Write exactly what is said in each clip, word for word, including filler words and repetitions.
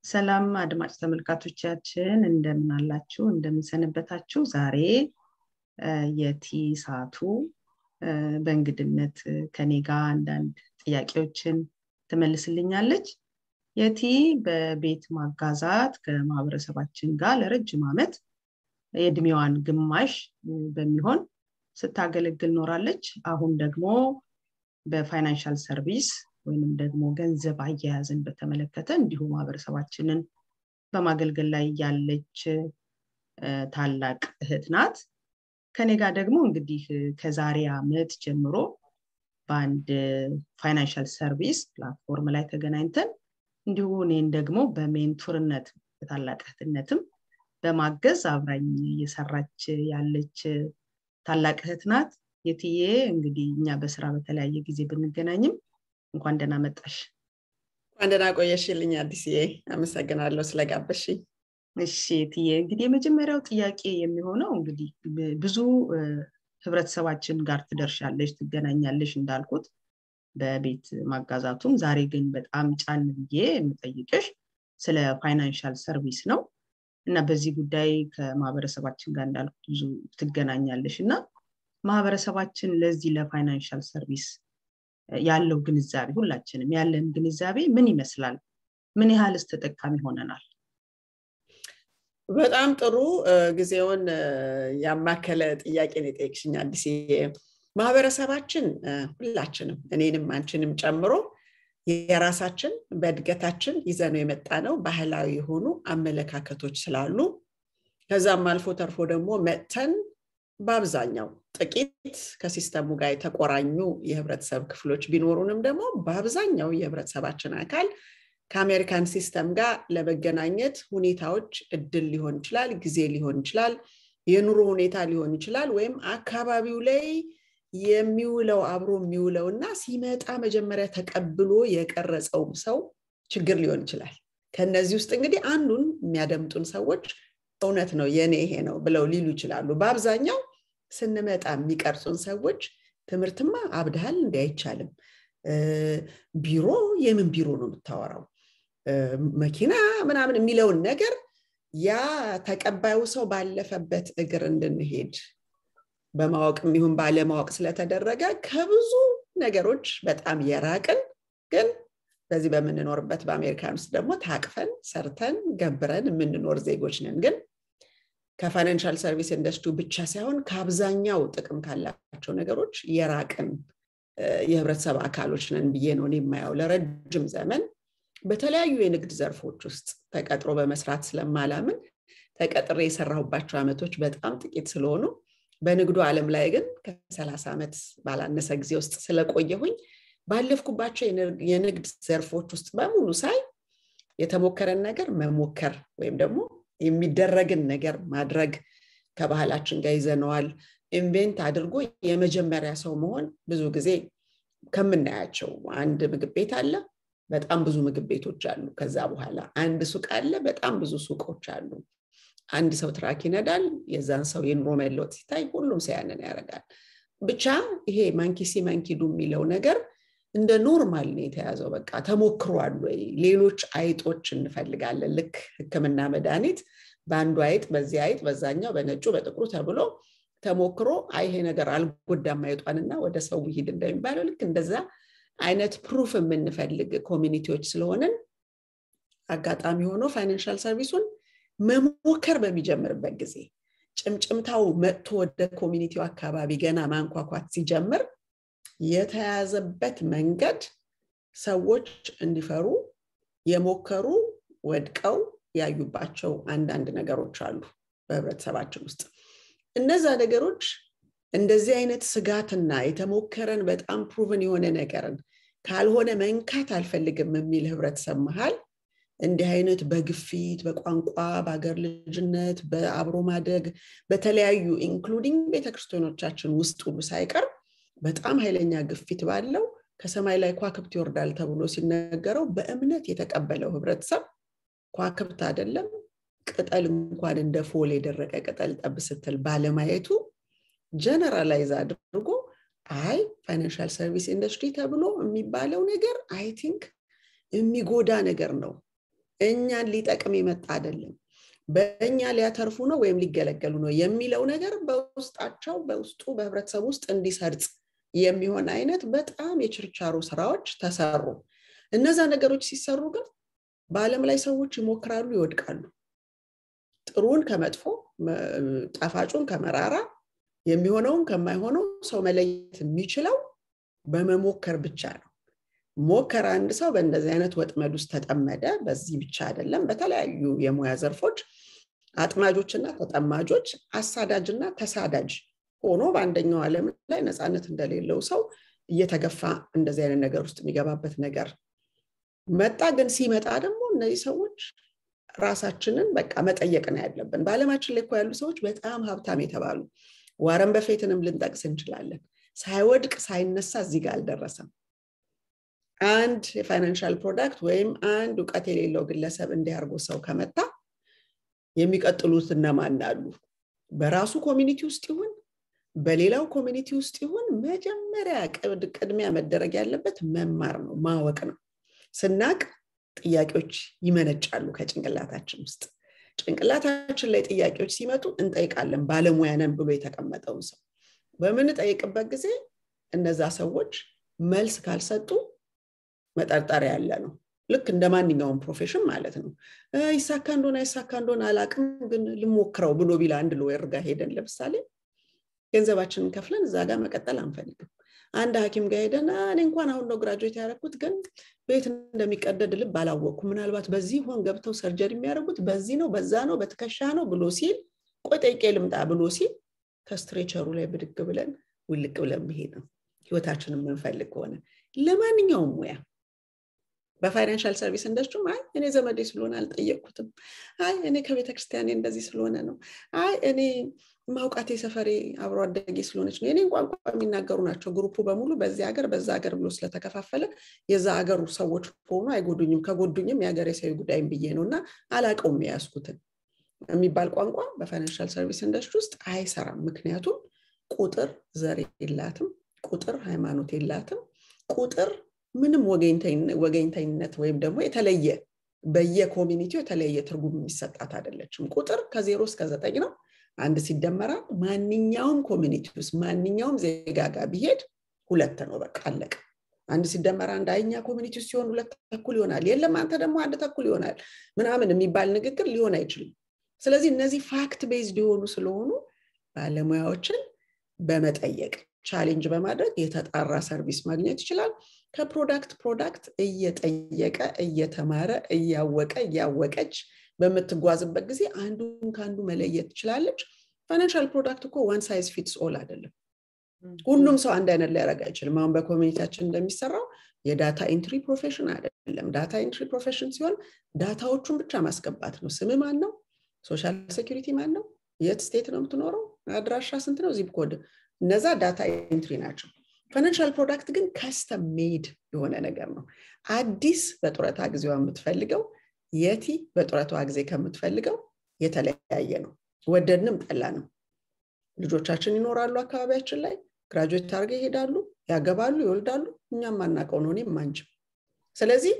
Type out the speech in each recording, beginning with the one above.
ሰላም አድማጭ ተመልካቾቻችን እንደምን አላችሁ እንደምን ሰነበታችሁ ዛሬ የቲ ሳቱ በእንግድነት ከኔ ጋር አንዳንድ ጥያቄዎችን ትመልስልኛለች የቲ በቤት ማጋዛት ከማህበረሰባችን ጋር ለረጅም ዓመት የእድሜዋን ግማሽ በሚሆን ስታገለግል ኖራለች አሁን ደግሞ በፋይናንሻል ሰርቪስ ወይንም ደግሞ ገንዘብ አያያዝን በተመለከተ እንዲሁ ማህበረሰባችንን በማገልገል ላይ ያለች ታላቅ እህት ናት ከኔ ጋር ደግሞ እንግዲህ ከዛሬ ዓመት ጀምሮ በአንድ ፋይናንሻል ሰርቪስ ፕላትፎርም ላይ ተገናኝተን እንዲሁ እኔን ደግሞ በሜንቶርነት በታላቅ እህትነትም በማገዝ አብራኝ እየሰራች ያለች ታላቅ እህት ናት የትዬ እንግዲህ እኛ በስራ በተለያየ ጊዜ ብንገናኝም እንኳን ደህና መጣሽ እንኳን ደህና ቆየሽልኝ አዲስዬ አመሰግናለሁ ስለጋበዝሽኝ እሺ ትዬ እንግዲህ የመጀመሪያው ጥያቄ የሚሆነው እንግዲህ ብዙ ህብረተሰባችን ጋር ትደርሻለሽ ትገናኛለሽ እንዳልኩት በቤት ማጋዛቱም ዛሬ ግን በጣም ጫን ብዬ የምጠይቅሽ ስለ ፋይናንሻል ሰርቪስ ነው እና በዚህ ጉዳይ ከማህበረሰባችን ጋር እንዳልኩት ብዙ ትገናኛለሽና ማህበረሰባችን ለዚህ ለፋይናንሻል ሰርቪስ ያለው ግንዛቤ ሁላችንም ያለን ግንዛቤ ምን ይመስላል ምን ያህልስ ተጠቃሚ ሆነናል በጣም ጥሩ ጊዜውን ያማከለ ጥያቄ ነው ጠይቅሽኝ አዲስ ማህበረሰባችን ሁላችንም እኔንም አንቺንም ጨምሮ የራሳችን በእድገታችን ይዘነው የመጣነው ባህላዊ የሆኑ አመለካከቶች ስላሉ ከዛም አልፎ ተርፎ ደግሞ መተን በአብዛኛው ጥቂት ከሲስተሙ ጋር የተቆራኙ የህብረተሰብ ክፍሎች ቢኖሩንም ደግሞ በአብዛኛው የህብረተሰባችን አካል ከአሜሪካን ሲስተም ጋር ለመገናኘት ሁኔታዎች እድል ሊሆን ይችላል ጊዜ ሊሆን ይችላል የኑሮ ሁኔታ ሊሆን ይችላል ወይም አካባቢው ላይ የሚውለው አብሮ የሚውለውና ሲመጣ መጀመሪያ ተቀብሎ የቀረጸው ሰው ችግር ሊሆን ይችላል ከነዚህ ውስጥ እንግዲህ አንዱን የሚያደምጡን ሰዎች እውነት ነው የኔ ይሄ ነው ብለው ሊሉ ይችላሉ በአብዛኛው ስንመጣ የሚቀርጹን ሰዎች ትምርትማ አብደሃል እንዴ አይቻልም ቢሮ የምን ቢሮ ነው የምታወራው መኪና ምናምን የሚለውን ነገር ያ ተቀባዩ ሰው ባለፈበት እግር እንድንሄድ በማወቅም ይሁን ባለማወቅ ስለተደረገ ከብዙ ነገሮች በጣም የራቅን ግን በዚህ በመንኖርበት በአሜሪካን ውስጥ ደግሞ ታቅፈን ሰርተን ገብረን የምንኖር ዜጎች ነን ግን ከፋይናንሻል ሰርቪስ ኢንደስትሪ ብቻ ሳይሆን ከአብዛኛው ጥቅም ካላቸው ነገሮች የራቅን የህብረተሰብ አካሎች ነን ብዬ ነው የማያው ለረጅም ዘመን በተለያዩ የንግድ ዘርፎች ውስጥ ተቀጥሮ በመስራት ስለማላምን ተቀጥሬ የሰራሁባቸው አመቶች በጣም ጥቂት ስለሆኑ በንግዱ ዓለም ላይ ግን ከ30 አመት ባላነሰ ጊዜ ውስጥ ስለቆየሁኝ ባለፍኩባቸው የንግድ ዘርፎች ውስጥ በሙሉ ሳይ የተሞከረን ነገር መሞከር ወይም ደግሞ የሚደረግን ነገር ማድረግ ከባህላችን ጋር ይዘነዋል ኢንቨንት አድርጎ የመጀመሪያ ሰው መሆን ብዙ ጊዜ ከምናያቸው አንድ ምግብ ቤት አለ በጣም ብዙ ምግብ ቤቶች አሉ ከዛ በኋላ አንድ ሱቅ አለ በጣም ብዙ ሱቆች አሉ አንድ ሰው ትራክ ይነዳል የዛን ሰው የኑሮ መለወጥ ሲታይ ሁሉም ሲያነን ያደርጋል ብቻ ይሄ ማንኪሲ ማንኪዱ የሚለው ነገር እንደ ኖርማል ነው የተያዘው በቃ ተሞክሯል ወይ ሌሎች አይጦች እንፈልጋለን ልክ ህክምና መድኃኒት በአንዱ አይጥ በዚህ አይጥ በዛኛው በነጩ በጥቁሩ ተብሎ ተሞክሮ አይ ይሄ ነገር አልጎዳም አይጧንና ወደ ሰው ይሄድ እንደሚባለው ልክ እንደዛ አይነት ፕሩፍ የምንፈልግ ኮሚኒቲዎች ስለሆነን አጋጣሚ ሆኖ ፋይናንሻል ሰርቪሱን መሞከር በሚጀምርበት ጊዜ ጭምጭምታው መጥቶ ወደ ኮሚኒቲው አካባቢ ገና ማንኳኳት ሲጀምር የተያዘበት መንገድ ሰዎች እንዲፈሩ የሞከሩ ወድቀው ያዩባቸው አንዳንድ ነገሮች አሉ በህብረተሰባችን ውስጥ እነዛ ነገሮች እንደዚህ አይነት ስጋትና የተሞከረን በጣም ፕሩቭን የሆነ ነገርን ካልሆነ መንካት አልፈልግም የሚል ህብረተሰብ መሃል እንዲህ አይነት በግፊት በቋንቋ በአገር ልጅነት በአብሮ ማደግ በተለያዩ ኢንክሉዲንግ ቤተክርስቲያኖቻችን ውስጥ ሁሉ ሳይቀር በጣም ኃይለኛ ግፊት ባለው ከሰማይ ላይ ኳክብት ይወርዳል ተብሎ ሲነገረው በእምነት የተቀበለው ህብረተሰብ ኳክብት አይደለም ቅጠል እንኳን እንደ ፎል የደረቀ ቅጠል ጠብ ስትል ባለማየቱ ጀነራላይዝ አድርጎ አይ ፋይናንሻል ሰርቪስ ኢንደስትሪ ተብሎ የሚባለው ነገር አይ ቲንክ የሚጎዳ ነገር ነው እኛን ሊጠቅም ይመጣ አይደለም በእኛ ሊያተርፉ ነው ወይም ሊገለገሉ ነው የሚለው ነገር በውስጣቸው በውስጡ በህብረተሰብ ውስጥ እንዲሰርጽ የሚሆን አይነት በጣም የችርቻሮ ስራዎች ተሰሩ እነዛ ነገሮች ሲሰሩ ግን በአለም ላይ ሰዎች ይሞክራሉ ይወድቃሉ ጥሩን ከመጥፎ ጣፋጩን ከመራራ የሚሆነውን ከማይሆነው ሰው መለየት የሚችለው በመሞከር ብቻ ነው ሞከራ አንድ ሰው በእንደዚህ አይነት ወጥመድ ውስጥ ተጠመደ በዚህ ብቻ አይደለም በተለያዩ የሙያ ዘርፎች አጥማጆችና ተጠማጆች አሳዳጅና ተሳዳጅ ሆኖ በአንደኛው ዓለም ላይ ነፃነት እንደሌለው ሰው እየተገፋ እንደዚህ አይነት ነገር ውስጥ የሚገባበት ነገር መጣ ግን ሲመጣ ደግሞ እነዚህ ሰዎች ራሳችንን በቃ መጠየቅ ነው ያለብን በአለማችን ላይ ያሉ ሰዎች በጣም ሀብታም የተባሉ ዋረን በፌትንም ልንጠቅስ እንችላለን ሳይወድቅ ሳይነሳ እዚህ ጋር አልደረሰም አንድ የፋይናንሻል ፕሮዳክት ወይም አንድ ዕውቀት የሌለው ግለሰብ እንዲያርጎ ሰው ከመጣ የሚቀጥሉት እነማን አሉ በራሱ ኮሚኒቲ ውስጥ ይሁን በሌላው ኮሚኒቲ ውስጥ ይሁን መጀመሪያ ቅድሚያ መደረግ ያለበት መማር ነው ማወቅ ነው ስናቅ ጥያቄዎች ይመነጫሉ ከጭንቅላታችን ውስጥ ጭንቅላታችን ላይ ጥያቄዎች ሲመጡ እንጠይቃለን ባለሙያ ነን ብሎ የተቀመጠው ሰው በምን ጠይቅበት ጊዜ እነዛ ሰዎች መልስ ካልሰጡ መጠርጠር ያለ ነው ልክ እንደማንኛውም ፕሮፌሽን ማለት ነው ይሳካ እንደሆነ ይሳካ እንደሆነ አላቅም ግን ልሞክረው ብሎ ቢላ አንድ ሎየር ጋር ሄደን ለምሳሌ ገንዘባችንን ከፍለን እዛ ጋር መቀጠል አንፈልግም አንድ ሐኪም ጋር ሄደን እኔ እንኳን አሁን ነው ግራጁዌት ያደረኩት ግን ቤት እንደሚቀደድ ልብ አላወቅኩም ምናልባት በዚህ ሆን ገብተው ሰርጀሪ የሚያደርጉት በዚህ ነው በዛ ነው በትከሻ ነው ብሎ ሲል ቆይ ጠይቄ ልምጣ ብሎ ሲል ከስትሬቸሩ ላይ ብድግ ብለን ውልቅ ብለን መሄድ ነው ህይወታችንን ምንፈልግ ሆነ ለማንኛውም ሙያ በፋይናንሻል ሰርቪስ ኢንደስትሪ አይ እኔ ዘመዴ ስለሆነ አልጠየቅኩትም አይ እኔ ከቤተክርስቲያኔ እንደዚህ ስለሆነ ነው አይ እኔ ማውቃቴ ሰፈሬ አብሮ አደጌ ስለሆነች ነው እኔን ቋንቋ የሚናገሩ ናቸው ግሩፑ በሙሉ በዚህ ሀገር በዛ ሀገር ብሎ ስለተከፋፈለ የዛ ሀገሩ ሰዎች ሆኖ አይጎዱኝም ከጎዱኝም የሀገሬ ሰው ጉዳይም ብዬ ነውና አላቀውም ያስኩትን የሚባል ቋንቋ በፋይናንሻል ሰርቪስ ኢንደስትሪ ውስጥ አይሰራም ምክንያቱም ቁጥር ዘር የላትም ቁጥር ሃይማኖት የላትም ቁጥር ምንም ወገኝተኝነት ወይም ደግሞ የተለየ በየኮሚኒቲው የተለየ ትርጉም የሚሰጣት አይደለችም ቁጥር ከዜሮ እስከ ዘጠኝ ነው አንድ ሲደመራ ማንኛውም ኮሚኒቲ ውስጥ ማንኛውም ዜጋ ጋር ቢሄድ ሁለት ነው በቃ አለቀ አንድ ሲደመራ አንድ አይኛ ኮሚኒቲ ውስጥ ሲሆን ሁለት ተኩል ይሆናል የለም አንተ ደግሞ አንድ ተኩል ይሆናል ምናምን የሚባል ንግግር ሊሆን አይችልም ስለዚህ እነዚህ ፋክት ቤዝድ የሆኑ ስለሆኑ ባለሙያዎችን በመጠየቅ ቻሌንጅ በማድረግ የተጣራ ሰርቪስ ማግኘት ይችላል ከፕሮዳክት ፕሮዳክት እየጠየቀ እየተማረ እያወቀ እያወቀች በመትጓዝበት ጊዜ አንዱን ካንዱ መለየት ይችላልች ፋይናንሻል ፕሮዳክት እኮ one size fits all አይደለም ሁሉም ሰው አንድ አይነት ሊያረጋ ይችላል ማን በኮሚኒቲያችን እንደሚሰራው የዳታ ኢንትሪ ፕሮፌሽን አይደለም ዳታ ኢንትሪ ፕሮፌሽን ሲሆን ዳታዎቹን ብቻ ማስገባት ነው ስም ማን ነው ሶሻል ሴኩሪቲ ማን ነው የት ስቴት ነው የምትኖረው አድራሻ ስንት ነው ዚፕ ኮድ እነዛ ዳታ ኢንትሪ ናቸው ፋይናንሻል ፕሮዳክት ግን ካስተም ሜድ የሆነ ነገር ነው አዲስ በጡረታ ጊዜዋ የምትፈልገው የቲ በጡረታዋ ጊዜ ከምትፈልገው የተለያየ ነው ወደድንም ጠላንም ልጆቻችን ይኖራሉ አካባቢያችን ላይ ግራጁዌት ታርገው ይሄዳሉ ያገባሉ ይወልዳሉ እኛም ማናቀው ነው እኔም ማንችም ስለዚህ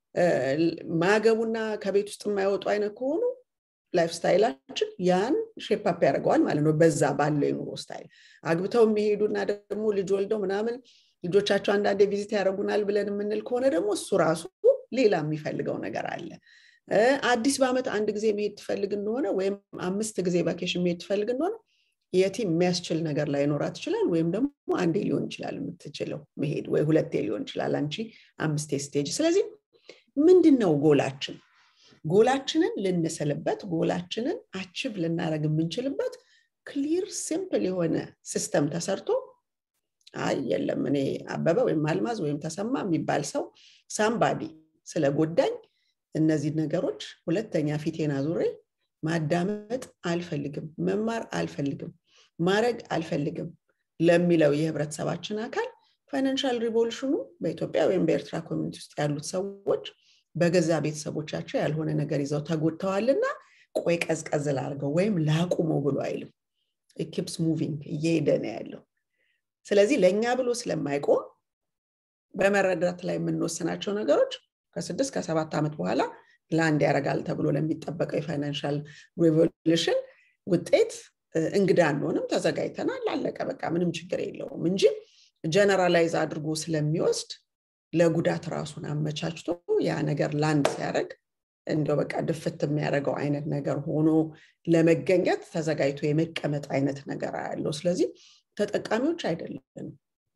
ማገቡና ከቤት ውስጥ የማይወጡ አይነት ከሆኑ ላይፍ ስታይላችን ያን ሼፕ አፕ ያደርገዋል ማለት ነው በዛ ባለው የኑሮ ስታይል አግብተው የሚሄዱና ደግሞ ልጅ ወልደው ምናምን ልጆቻቸው አንዳንዴ ቪዚት ያደርጉናል ብለን የምንል ከሆነ ደግሞ እሱ ራሱ ሌላ የሚፈልገው ነገር አለ አዲስ በአመት አንድ ጊዜ መሄድ ትፈልግ እንደሆነ ወይም አምስት ጊዜ ቫኬሽን መሄድ ትፈልግ እንደሆነ የቲ የሚያስችል ነገር ላይ ኖራት ይችላል ወይም ደግሞ አንዴ ሊሆን ይችላል የምትችለው መሄድ ወይ ሁለቴ ሊሆን ይችላል አንቺ አምስት ስቴጅ ስለዚህ ምንድነው ጎላችን ጎላችንን ልንሰልበት ጎላችንን አቺቭ ልናረግ የምንችልበት ክሊር ሲምፕል የሆነ ሲስተም ተሰርቶ አይ የለም እኔ አበበ ወይ ማልማዝ ወይ ተሰማ የሚባል ሰው ሳምባዲ ስለጎዳኝ እነዚህ ነገሮች ሁለተኛ ፊቴና ዙሬ ማዳመጥ አልፈልግም መማር አልፈልግም ማረግ አልፈልግም ለሚለው የህብረተሰባችን አካል ፋይናንሻል ሪቮሉሽኑ በኢትዮጵያ ወይም በኤርትራ ኮሚኒቲ ውስጥ ያሉት ሰዎች በገዛ ቤተሰቦቻቸው ያልሆነ ነገር ይዘው ተጎድተዋልና ቆይ ቀዝቀዝ ላርገው ወይም ላቁመው ብሎ አይልም it keeps moving እየሄደ ነው ያለው ስለዚህ ለኛ ብሎ ስለማይቆም በመረዳት ላይ የምንወስናቸው ነገሮች ከስድስት ከሰባት አመት በኋላ ላንድ ያረጋል ተብሎ ለሚጠበቀው የፋይናንሻል ሪቮሉሽን ውጤት እንግዳ አንሆንም ተዘጋጅተናል አለቀ በቃ ምንም ችግር የለውም እንጂ ጀነራላይዝ አድርጎ ስለሚወስድ ለጉዳት ራሱን አመቻችቶ ያ ነገር ላንድ ሲያረግ እንደው በቃ ድፍት የሚያረጋው አይነት ነገር ሆኖ ለመገኘት ተዘጋጅቶ የመቀመጥ አይነት ነገር አያለው ስለዚህ ተጠቃሚዎች አይደለም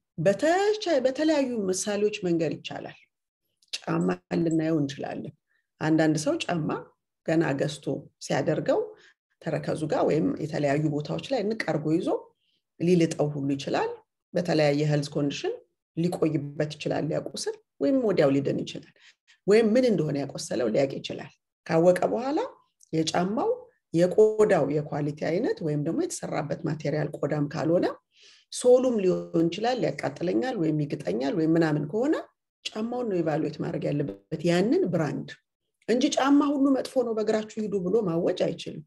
በተለያዩ ምሳሌዎች መንገር ይቻላል ጫማ ልናየው እንችላለን አንዳንድ ሰው ጫማ ገና ገዝቶ ሲያደርገው ተረከዙ ጋር ወይም የተለያዩ ቦታዎች ላይ እንቀርጎ ይዞ ሊልጠው ሁሉ ይችላል በተለያየ ሄልዝ ኮንዲሽን ሊቆይበት ይችላል ሊያቆስል ወይም ወዲያው ሊደን ይችላል ወይም ምን እንደሆነ ያቆሰለው ሊያቅ ይችላል ካወቀ በኋላ የጫማው የቆዳው የኳሊቲ አይነት ወይም ደግሞ የተሰራበት ማቴሪያል ቆዳም ካልሆነ ሶሉም ሊሆን ይችላል ያቃጥለኛል ወይም ይግጠኛል ወይም ምናምን ከሆነ ጫማውን ነው ኢቫሉዌት ማድረግ ያለበት ያንን ብራንድ እንጂ ጫማ ሁሉ መጥፎ ነው በእግራችሁ ሂዱ ብሎ ማወጅ አይችልም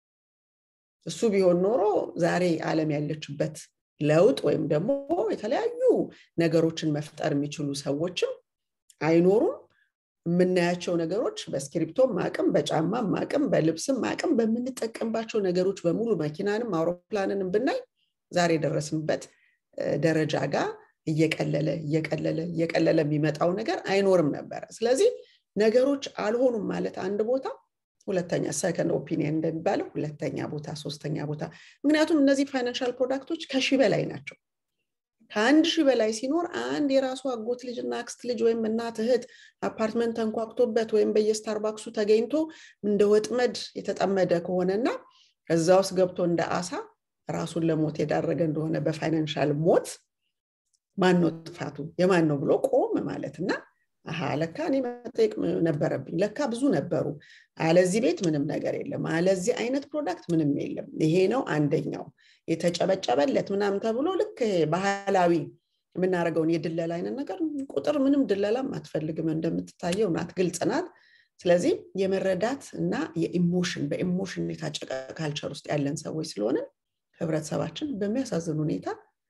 እሱ ቢሆን ኖሮ ዛሬ ዓለም ያለችበት ለውጥ ወይም ደግሞ የተለያዩ ነገሮችን መፍጠር የሚችሉ ሰዎችም አይኖሩም ምናያቸው ነገሮች በስክሪፕቶም ማቀም በጫማም ማቀም በልብስም ማቀም በመንጠቀምባቸው ነገሮች በሙሉ መኪናንም አውሮፕላንንም ብናይ ዛሬ ደረስንበት ደረጃ ጋር እየቀለለ እየቀለለ እየቀለለ የሚመጣው ነገር አይኖርም ነበር ስለዚህ ነገሮች አልሆኑም ማለት አንድ ቦታ ሁለተኛ ሰከንድ ኦፒኒየን እንደሚባለው ሁለተኛ ቦታ ሶስተኛ ቦታ ምክንያቱም እነዚህ ፋይናንሻል ፕሮዳክቶች ከሺ በላይ ናቸው ከአንድ ሺህ በላይ ሲኖር አንድ የራሱ አጎት ልጅና አክስት ልጅ ወይም እናት እህት አፓርትመንት ተንኳክቶበት ወይም በየስታርባክሱ ተገኝቶ እንደ ወጥመድ የተጠመደ ከሆነና እዛውስ ገብቶ እንደ አሳ ራሱን ለሞት የዳረገ እንደሆነ በፋይናንሻል ሞት ማን ነው ጥፋቱ የማን ነው ብሎ ቆም ማለትና አሃ ለካ እኔ መጠየቅ ነበረብኝ ለካ ብዙ ነበሩ አለዚህ ቤት ምንም ነገር የለም አለዚህ አይነት ፕሮዳክት ምንም የለም ይሄ ነው አንደኛው የተጨበጨበለት ምናም ተብሎ ልክ ባህላዊ ምናረጋውን የድለላ አይነት ነገር ቁጥር ምንም ድለላም አትፈልግም እንደምትታየው ናት ግልጽ ናት ስለዚህ የመረዳት እና የኢሞሽን በኢሞሽን የታጨቀ ካልቸር ውስጥ ያለን ሰዎች ስለሆነ ህብረተሰባችን በሚያሳዝን ሁኔታ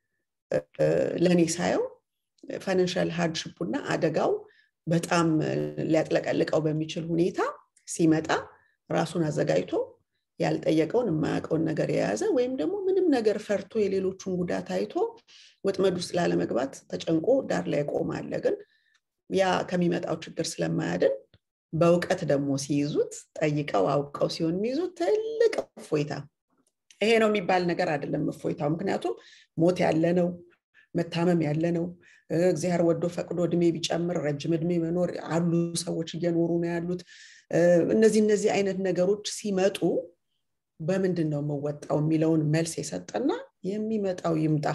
ለኔ ሳየው ፋይናንሻል ሃርድሺፕና አደጋው በጣም ሊያጥለቀልቀው በሚችል ሁኔታ ሲመጣ ራሱን አዘጋጅቶ ያልጠየቀውን የማያውቀውን ነገር የያዘ ወይም ደግሞ ምንም ነገር ፈርቶ የሌሎቹን ጉዳት አይቶ ወጥመድ ውስጥ ላለመግባት ተጨንቆ ዳር ላይ ቆማለ ግን ያ ከሚመጣው ችግር ስለማያድን በእውቀት ደግሞ ሲይዙት ጠይቀው አውቀው ሲሆን የሚይዙት ትልቅ እፎይታ ይሄ ነው የሚባል ነገር አይደለም እፎይታው ምክንያቱም ሞት ያለ ነው መታመም ያለ ነው እግዚአብሔር ወዶ ፈቅዶ እድሜ ቢጨምር ረጅም እድሜ መኖር አሉ ሰዎች እየኖሩ ነው ያሉት እነዚህ እነዚህ አይነት ነገሮች ሲመጡ በምንድነው መወጣው የሚለውን መልስ የሰጠና የሚመጣው ይምጣ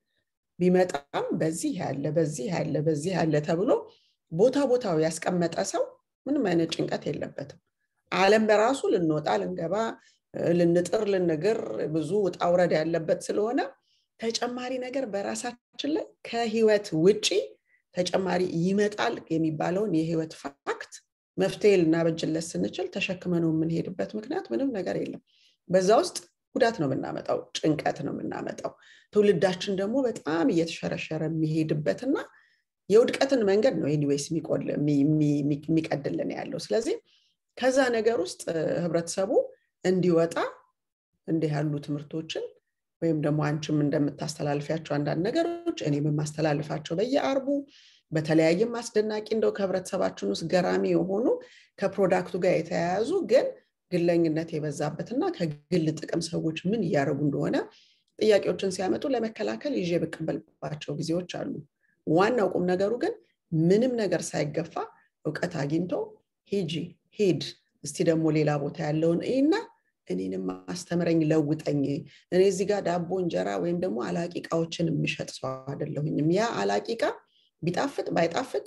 ቢመጣም በዚህ ያለ በዚህ ያለ በዚህ ያለ ተብሎ ቦታ ቦታው ያስቀመጠ ሰው ምንም አይነት ጭንቀት የለበትም ዓለም በራሱ ልንወጣ ልንገባ ልንጥር ልንገር ብዙ ውጣውረድ ያለበት ስለሆነ ተጨማሪ ነገር በራሳችን ላይ ከህይወት ውጪ ተጨማሪ ይመጣል የሚባለውን የህይወት ፋክት መፍትሄ ልናበጅለት ስንችል ተሸክመነው የምንሄድበት ምክንያት ምንም ነገር የለም በዛ ውስጥ ጉዳት ነው የምናመጣው ጭንቀት ነው የምናመጣው ትውልዳችን ደግሞ በጣም እየተሸረሸረ የሚሄድበትና የውድቀትን መንገድ ነው ኤኒዌይስ የሚቆል የሚቀድልን ያለው ስለዚህ ከዛ ነገር ውስጥ ህብረተሰቡ እንዲወጣ እንደ ያሉ ትምህርቶችን ወይም ደግሞ አንቺም እንደምታስተላልፊያቸው አንዳንድ ነገሮች እኔም ማስተላልፋቸው በየአርቡ በተለያየም አስደናቂ እንደው ከህብረተሰባችን ውስጥ ገራሚ የሆኑ ከፕሮዳክቱ ጋር የተያያዙ ግን ግለኝነት የበዛበትና ከግል ጥቅም ሰዎች ምን ያረጉ እንደሆነ ጥያቄዎችን ሲያመጡ ለመከላከል ይዤ በቀበልባቸው ጊዜዎች አሉ ዋናው ቁም ነገሩ ግን ምንም ነገር ሳይገፋ ዕውቀት አግኝቶ ሂጂ ሂድ እስቲ ደግሞ ሌላ ቦታ ያለውን እና እኔንም ማስተምረኝ ለውጠኝ እኔ እዚህ ጋር ዳቦ እንጀራ ወይም ደግሞ አላቂቃዎችን የሚሸጥ ሰው አይደለሁኝም ያ አላቂቃ ቢጣፍጥ ባይጣፍጥ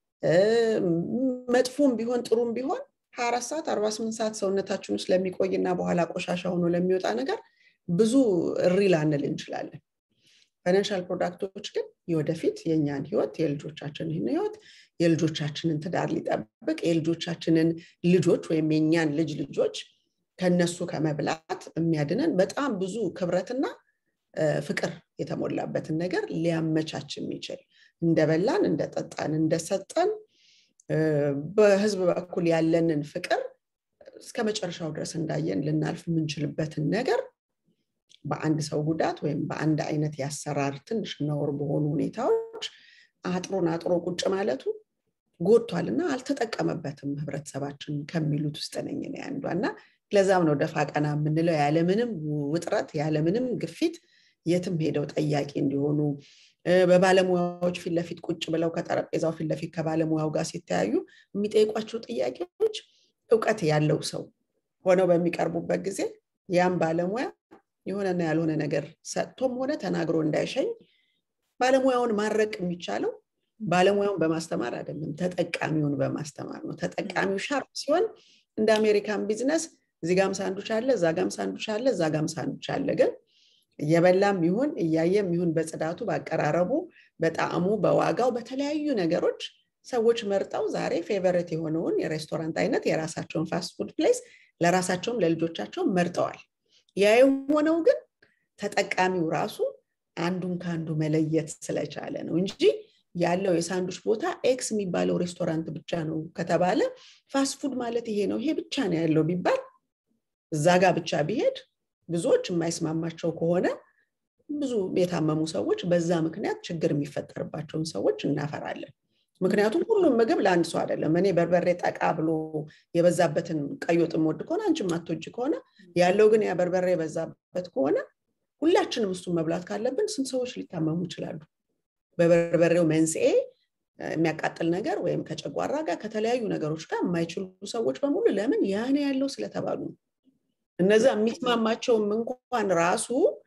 መጥፎም ቢሆን ጥሩም ቢሆን ሃያ አራት ሰዓት አርባ ስምንት ሰዓት ሰውነታችን ውስጥ ለሚቆይና በኋላ ቆሻሻ ሆኖ ለሚወጣ ነገር ብዙ ሪላንል እንችላለን ፋይናንሻል ፕሮዳክቶች ግን የወደፊት የኛን ህይወት የልጆቻችንን ህይወት የልጆቻችንን ትዳር ሊጠብቅ የልጆቻችንን ልጆች ወይም የኛን ልጅ ልጆች ከነሱ ከመብላት የሚያድነን በጣም ብዙ ክብረትና ፍቅር የተሞላበትን ነገር ሊያመቻች የሚችል እንደበላን እንደጠጣን እንደሰጠን በህዝብ በኩል ያለንን ፍቅር እስከ መጨረሻው ድረስ እንዳየን ልናልፍ የምንችልበትን ነገር በአንድ ሰው ጉዳት ወይም በአንድ አይነት ያሰራር ትንሽ ነውር በሆኑ ሁኔታዎች አጥሮን አጥሮ ቁጭ ማለቱ ጎድቷልና አልተጠቀመበትም ህብረተሰባችን ከሚሉት ውስጥ ነኝ እኔ አንዷና ለዛም ነው ደፋ ቀና የምንለው ያለምንም ውጥረት ያለምንም ግፊት የትም ሄደው ጠያቂ እንዲሆኑ በባለሙያዎች ፊት ለፊት ቁጭ ብለው ከጠረጴዛው ፊት ለፊት ከባለሙያው ጋር ሲተያዩ የሚጠይቋቸው ጥያቄዎች ዕውቀት ያለው ሰው ሆነው በሚቀርቡበት ጊዜ ያም ባለሙያ የሆነና ያልሆነ ነገር ሰጥቶም ሆነ ተናግሮ እንዳይሸኝ ባለሙያውን ማረቅ የሚቻለው ባለሙያውን በማስተማር አይደለም ተጠቃሚውን በማስተማር ነው ተጠቃሚው ሻርፕ ሲሆን እንደ አሜሪካን ቢዝነስ እዚጋም ሳንዱች አለ እዛጋም ሳንዱች አለ እዛጋም ሳንዱች አለ ግን የበላም ይሁን እያየም ይሁን በጽዳቱ ባቀራረቡ በጣዕሙ በዋጋው በተለያዩ ነገሮች ሰዎች መርጠው ዛሬ ፌቨሪት የሆነውን የሬስቶራንት አይነት የራሳቸውን ፋስት ፉድ ፕሌስ ለራሳቸውም ለልጆቻቸው መርጠዋል ያየሆነው ግን ተጠቃሚው ራሱ አንዱን ካንዱ መለየት ስለቻለ ነው እንጂ ያለው የሳንዱች ቦታ ኤክስ የሚባለው ሬስቶራንት ብቻ ነው ከተባለ ፋስት ፉድ ማለት ይሄ ነው ይሄ ብቻ ነው ያለው ቢባል እዛጋ ብቻ ቢሄድ ብዙዎች የማይስማማቸው ከሆነ ብዙ የታመሙ ሰዎች በዛ ምክንያት ችግር የሚፈጠርባቸውን ሰዎች እናፈራለን ምክንያቱም ሁሉም ምግብ ለአንድ ሰው አይደለም እኔ በርበሬ ጠቃ ብሎ የበዛበትን ቀይወጥም ወድ ከሆነ አንቺ ማትወጂ ከሆነ ያለው ግን ያ በርበሬ የበዛበት ከሆነ ሁላችንም እሱ መብላት ካለብን ስንት ሰዎች ሊታመሙ ይችላሉ በበርበሬው መንስኤ የሚያቃጥል ነገር ወይም ከጨጓራ ጋር ከተለያዩ ነገሮች ጋር የማይችሉ ሰዎች በሙሉ ለምን ያኔ ያለው ስለተባሉ እነዛ የሚስማማቸውም እንኳን ራሱ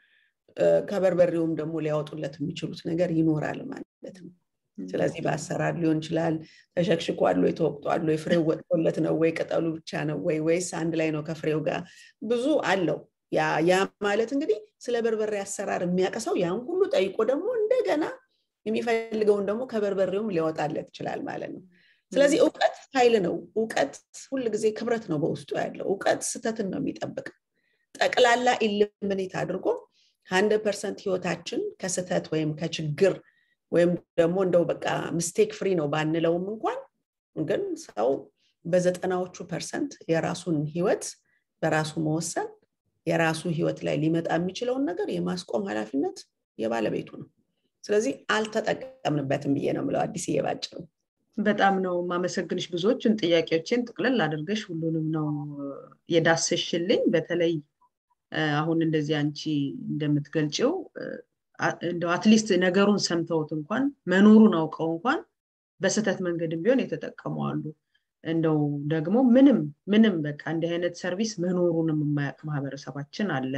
ከበርበሬውም ደግሞ ሊያወጡለት የሚችሉት ነገር ይኖራል ማለት ነው ስለዚህ በአሰራር ሊሆን ይችላል ተሸክሽቋል ወይ ተወቅቷል ወይ ፍሬው ወጥቶለት ነው ወይ ቅጠሉ ብቻ ነው ወይ ወይስ አንድ ላይ ነው ከፍሬው ጋር ብዙ አለው ያ ያ ማለት እንግዲህ ስለ በርበሬ አሰራር የሚያቀሰው ያን ሁሉ ጠይቆ ደግሞ እንደገና የሚፈልገውን ደግሞ ከበርበሬውም ሊያወጣለት ይችላል ማለት ነው ስለዚህ ዕውቀት ኃይል ነው ዕውቀት ሁሉ ጊዜ ክብረት ነው በውስጡ ያለው ዕውቀት ስተትን ነው የሚጠብቅ ጠቅላላ ኢሊሚኔት አድርጎ one hundred percent ህይወታችን ከስተት ወይም ከችግር ወይም ደግሞ እንደው በቃ ሚስቴክ ፍሪ ነው ባንለውም እንኳን ግን ሰው በዘጠናዎቹ ፐርሰንት የራሱን ህይወት በራሱ መወሰን የራሱ ህይወት ላይ ሊመጣ የሚችለውን ነገር የማስቆም ኃላፊነት የባለቤቱ ነው ስለዚህ አልተጠቀምንበትም ብዬ ነው ማለት አዲስ የባጭው በጣም ነው ማመሰግንሽ ብዙዎችን ጥያቄዎችን ጥቅለል አድርገሽ ሁሉንም ነው የዳሰሽልኝ በተለይ አሁን እንደዚህ አንቺ እንደምትገልጪው እንደው አትሊስት ነገሩን ሰምተውት እንኳን መኖሩን አውቀው እንኳን በስተት መንገድም ቢሆን የተጠቀሙ አሉ እንደው ደግሞ ምንም ምንም በቃ እንደ አይነት ሰርቪስ መኖሩንም የማያውቅ ማህበረሰባችን አለ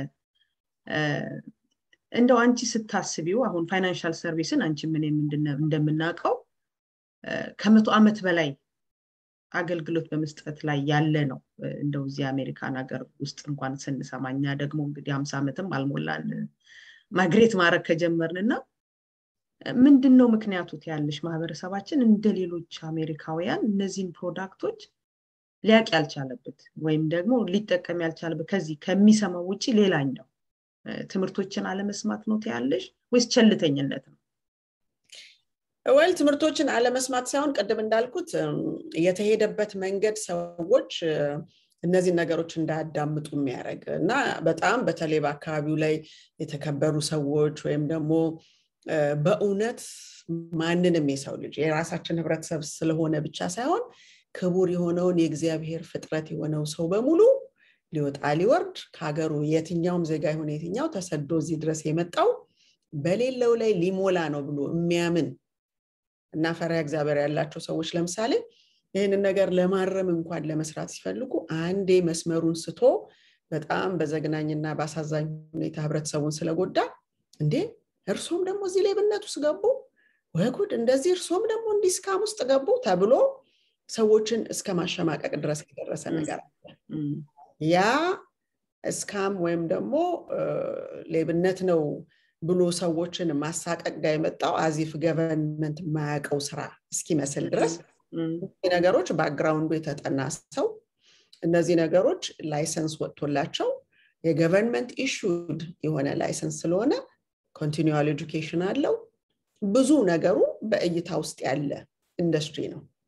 እንደው አንቺ ስታስቢው አሁን ፋይናንሻል ሰርቪስን አንቺ ምንም እንደምናቀው ከመቶ ዓመት በላይ አገልግሎት በመስጠት ላይ ያለ ነው እንደው እዚህ አሜሪካን ሀገር ውስጥ እንኳን ስንሰማኛ ደግሞ እንግዲህ ሃምሳ ዓመትም አልሞላን ማግሬት ማረክ ከጀመርንና ምንድነው ምክንያቱ ያለሽ ማህበረሰባችን እንደሌሎች አሜሪካውያን እነዚህን ፕሮዳክቶች ሊያቅ ያልቻለበት ወይም ደግሞ ሊጠቀም ያልቻለበት ከዚህ ከሚሰማው ውጪ ሌላኛው ትምርቶችን አለመስማት ነው ያለሽ ወይስ ቸልተኝነት ነው ወል ትምርቶችን አለመስማት ሳይሆን ቀደም እንዳልኩት የተሄደበት መንገድ ሰዎች እነዚህ ነገሮች እንዳያዳምጡ የሚያረግ እና በጣም በተለይ በአካባቢው ላይ የተከበሩ ሰዎች ወይም ደግሞ በእውነት ማንንም የሰው ልጅ የራሳችን ህብረተሰብ ስለሆነ ብቻ ሳይሆን ክቡር የሆነውን የእግዚአብሔር ፍጥረት የሆነው ሰው በሙሉ ሊወጣ ሊወርድ ከሀገሩ የትኛውም ዜጋ ይሁን የትኛው ተሰዶ እዚህ ድረስ የመጣው በሌለው ላይ ሊሞላ ነው ብሎ የሚያምን እና ፈሪሃ እግዚአብሔር ያላቸው ሰዎች ለምሳሌ ይሄንን ነገር ለማረም እንኳን ለመስራት ሲፈልጉ አንዴ መስመሩን ስቶ በጣም በዘግናኝና ባሳዛኝ ሁኔታ ህብረተሰቡን ስለጎዳ እንዴ እርሶም ደግሞ እዚህ ላይ በእነቱ ስገቡ ወጉድ እንደዚህ እርሶም ደግሞ እንዲስካም ውስጥ ገቡ ተብሎ ሰዎችን እስከ ማሸማቀቅ ድረስ የደረሰ ነገር ያ እስካም ወይም ደግሞ ሌብነት ነው ብሎ ሰዎችን ማሳቀቅ ጋር የመጣው አዚፍ ገቨርንመንት ማያቀው ስራ እስኪመስል ድረስ ነገሮች ባክግራውንዱ የተጠና ሰው እነዚህ ነገሮች ላይሰንስ ወጥቶላቸው የገቨርንመንት ኢሹድ የሆነ ላይሰንስ ስለሆነ ኮንቲኒዩዋል ኤጁኬሽን አለው ብዙ ነገሩ በእይታ ውስጥ ያለ ኢንደስትሪ ነው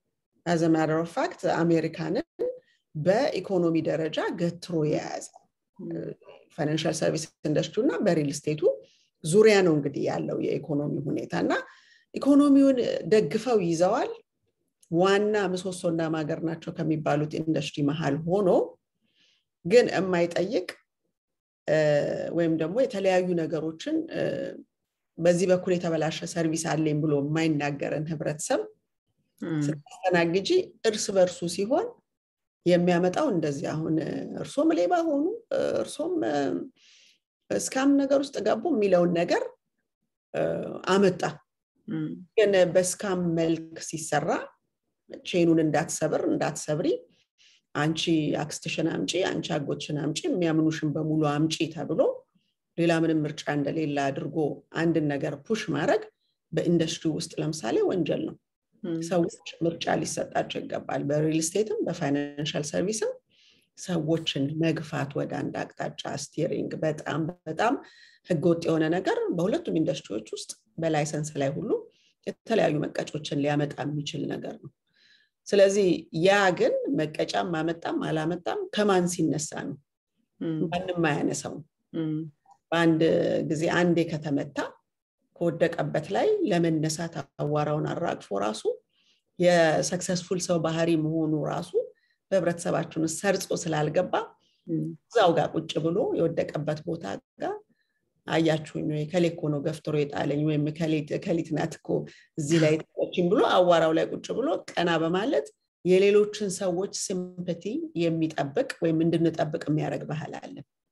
as a matter of fact አሜሪካንን በኢኮኖሚ ደረጃ ገትሮ የያዘ ፋይናንሻል ሰርቪስ ኢንደስትሪ እና በሪል ስቴቱ ዙሪያ ነው እንግዲህ ያለው የኢኮኖሚ ሁኔታና ኢኮኖሚውን ደግፈው ይዘዋል ዋና ምሰሶና ማገር ናቸው ከሚባሉት ኢንደስትሪ መሃል ሆኖ ግን የማይጠይቅ ወይም ደግሞ የተለያዩ ነገሮችን በዚህ በኩል የተበላሸ ሰርቪስ አለኝ ብሎ የማይናገረን ህብረተሰብ ስትናግጂ እርስ በርሱ ሲሆን የሚያመጣው እንደዚህ አሁን እርሶም ሌባ ሆኑ እርሶም ስካም ነገር ውስጥ ገቡ የሚለውን ነገር አመጣ ግን በስካም መልክ ሲሰራ ቼኑን እንዳትሰብር እንዳትሰብሪ አንቺ አክስትሽን አምጪ አንቺ አጎትሽን አምጪ የሚያምኑሽን በሙሉ አምጪ ተብሎ ሌላ ምንም ምርጫ እንደሌለ አድርጎ አንድ ነገር ፑሽ ማድረግ በኢንደስትሪ ውስጥ ለምሳሌ ወንጀል ነው ሰዎች ምርጫ ሊሰጣቸው ይገባል በሪል ስቴትም በፋይናንሻል ሰርቪስም ሰዎችን መግፋት ወደ አንድ አቅጣጫ ስቲሪንግ በጣም በጣም ህገወጥ የሆነ ነገር በሁለቱም ኢንደስትሪዎች ውስጥ በላይሰንስ ላይ ሁሉ የተለያዩ መቀጮችን ሊያመጣ የሚችል ነገር ነው ስለዚህ ያ ግን መቀጫም ማመጣም አላመጣም ከማን ሲነሳ ነው ማንንም ማያነሳው በአንድ ጊዜ አንዴ ከተመታ ከወደቀበት ላይ ለመነሳት አዋራውን አራግፎ ራሱ የሰክሰስፉል ሰው ባህሪ መሆኑ ራሱ በህብረተሰባችን ሰርጾ ስላልገባ ዛው ጋር ቁጭ ብሎ የወደቀበት ቦታ ጋር አያችሁኝ ወይ ከሌኮ ነው ገፍትሮ የጣለኝ ወይ ከሌት ከሊት ናትኮ እዚህ ላይ ተቆጭም ብሎ አዋራው ላይ ቁጭ ብሎ ቀና በማለት የሌሎችን ሰዎች ሲምፓቲ የሚጠብቅ ወይ እንድንጠብቅ የሚያደርግ ባህል አለ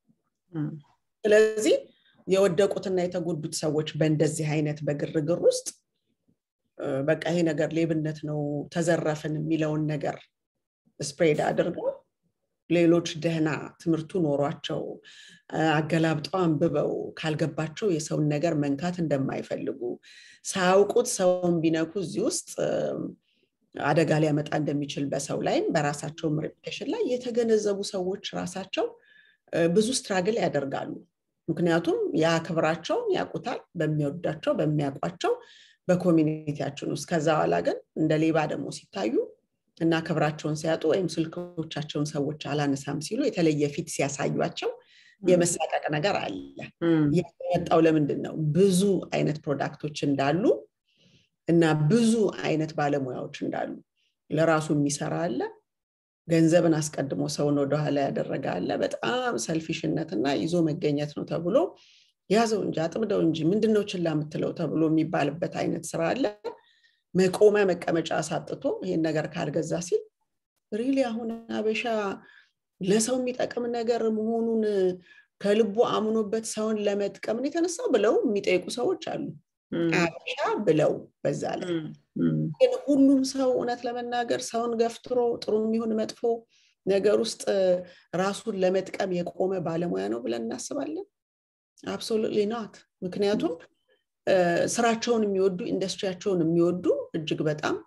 ስለዚህ የወደቁትና የተጎዱት ሰዎች በእንደዚህ አይነት በግርግር ውስጥ በቃ ይሄ ነገር ሌብነት ነው ተዘረፈን የሚለውን ነገር ስፕሬድ አድርገው ሌሎች ደህና ትምርቱ ኖሯቸው አገላብጠው አንብበው ካልገባቸው የሰው ነገር መንካት እንደማይፈልጉ ሳውቁት ሰውን ቢነኩ እዚህ ውስጥ አደጋ ሊያመጣ እንደሚችል በሰው ላይም በራሳቸው ሬፑቴሽን ላይ የተገነዘቡ ሰዎች ራሳቸው ብዙ ስትራግል ያደርጋሉ ምክንያቱም ያ ክብራቸው ያቁታል በሚወዳቸው በሚያቋቸው በኮሚኒቲያችን ውስጥ ከዛ በኋላ ግን እንደ ሌባ ደግሞ ሲታዩ እና ክብራቸውን ሲያጡ ወይም ስልኮቻቸውን ሰዎች አላነሳም ሲሉ የተለየ ፊት ሲያሳዩአቸው የመሳቀቅ ነገር አለ የመጣው ለምንድን ነው ብዙ አይነት ፕሮዳክቶች እንዳሉ እና ብዙ አይነት ባለሙያዎች እንዳሉ ለራሱ የሚሰራ አለ ገንዘብን አስቀድሞ ሰውን ወደ ኋላ ያደረገ አለ በጣም ሰልፊሽነትና ይዞ መገኘት ነው ተብሎ ያዘው እንጂ አጥብደው እንጂ ምንድነው ችላ የምትለው ተብሎ የሚባልበት አይነት ስራ አለ መቆመ መቀመጫ አሳጥቶ ይሄን ነገር ካልገዛ ሲል ሪሊ አሁን አበሻ ለሰው የሚጠቅም ነገር መሆኑን ከልቡ አምኖበት ሰውን ለመጥቀም ነው የተነሳው ብለው የሚጠይቁ ሰዎች አሉ አበሻ ብለው በዛ ላይ ግን ሁሉም ሰው እውነት ለመናገር ሰውን ገፍትሮ ጥሩ የሚሆን መጥፎ ነገር ውስጥ ራሱን ለመጥቀም የቆመ ባለሙያ ነው ብለን እናስባለን absolutely not ምክንያቱም ስራቸውን የሚወዱ ኢንደስትሪያቸውን የሚወዱ እጅግ በጣም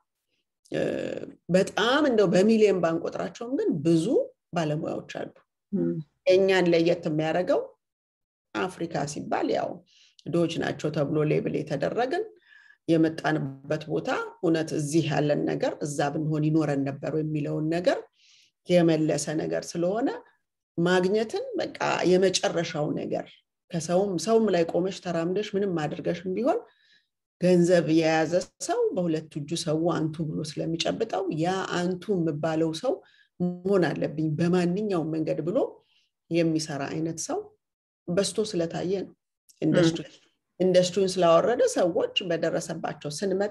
በጣም እንደው በሚሊዮን ባንቆጥራቸውም ግን ብዙ ባለሙያዎች አሉ እኛን ለየት የሚያደርገው አፍሪካ ሲባል ያው ዶጅ ናቸው ተብሎ ሌብል የተደረገን የመጣንበት ቦታ እውነት እዚህ ያለን ነገር እዛ ብንሆን ይኖረን ነበር የሚለውን ነገር የመለሰ ነገር ስለሆነ ማግኘትን በቃ የመጨረሻው ነገር ከሰውም ሰውም ላይ ቆመሽ ተራምደሽ ምንም ማድረግሽም ቢሆን ገንዘብ የያዘ ሰው በሁለት እጁ ሰው አንቱ ብሎ ስለሚጨብጠው ያ አንቱ የሚባለው ሰው መሆን አለብኝ በማንኛውም መንገድ ብሎ የሚሰራ አይነት ሰው በስቶ ስለታየ ነው ኢንደስትሪ ኢንደስትሪውን ስላወረደ ሰዎች በደረሰባቸው ስንመጣ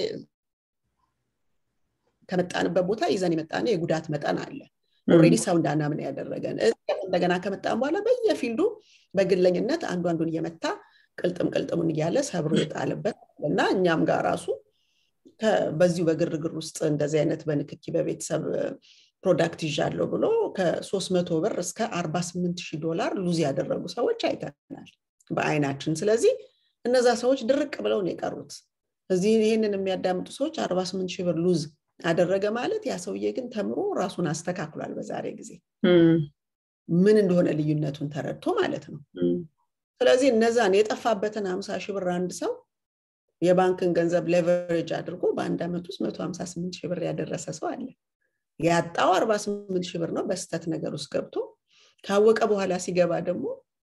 ከመጣንበት ቦታ ይዘን የመጣነ የጉዳት መጠን አለ ኦሬዲ ሰው እንዳናምን ያደረገን እንደገና ከመጣን በኋላ በየፊልዱ በግለኝነት አንዱ አንዱን እየመታ ቅልጥም ቅልጥሙን እያለ ሰብሮ የጣለበት እና እኛም ጋር ራሱ በዚሁ በግርግር ውስጥ እንደዚህ አይነት በንክኪ በቤተሰብ ፕሮዳክት ይዣለው ብሎ ከ300 ብር እስከ አርባ ስምንት ሺህ ዶላር ሉዝ ያደረጉ ሰዎች አይተናል በአይናችን ስለዚህ እነዛ ሰዎች ድርቅ ብለው ነው የቀሩት እዚህ ይሄንን የሚያዳምጡ ሰዎች አርባ ስምንት ሺህ ብር ሉዝ አደረገ ማለት ያ ሰውዬ ግን ተምሮ ራሱን አስተካክሏል በዛሬ ጊዜ ምን እንደሆነ ልዩነቱን ተረድቶ ማለት ነው ስለዚህ እነዛን የጠፋበትን ሃምሳ ሺህ ብር አንድ ሰው የባንክን ገንዘብ ሌቨሬጅ አድርጎ በአንድ አመት ውስጥ መቶ ሃምሳ ስምንት ሺህ ብር ያደረሰ ሰው አለ። ያጣው አርባ ስምንት ሺህ ብር ነው በስተት ነገር ውስጥ ገብቶ ካወቀ በኋላ ሲገባ ደግሞ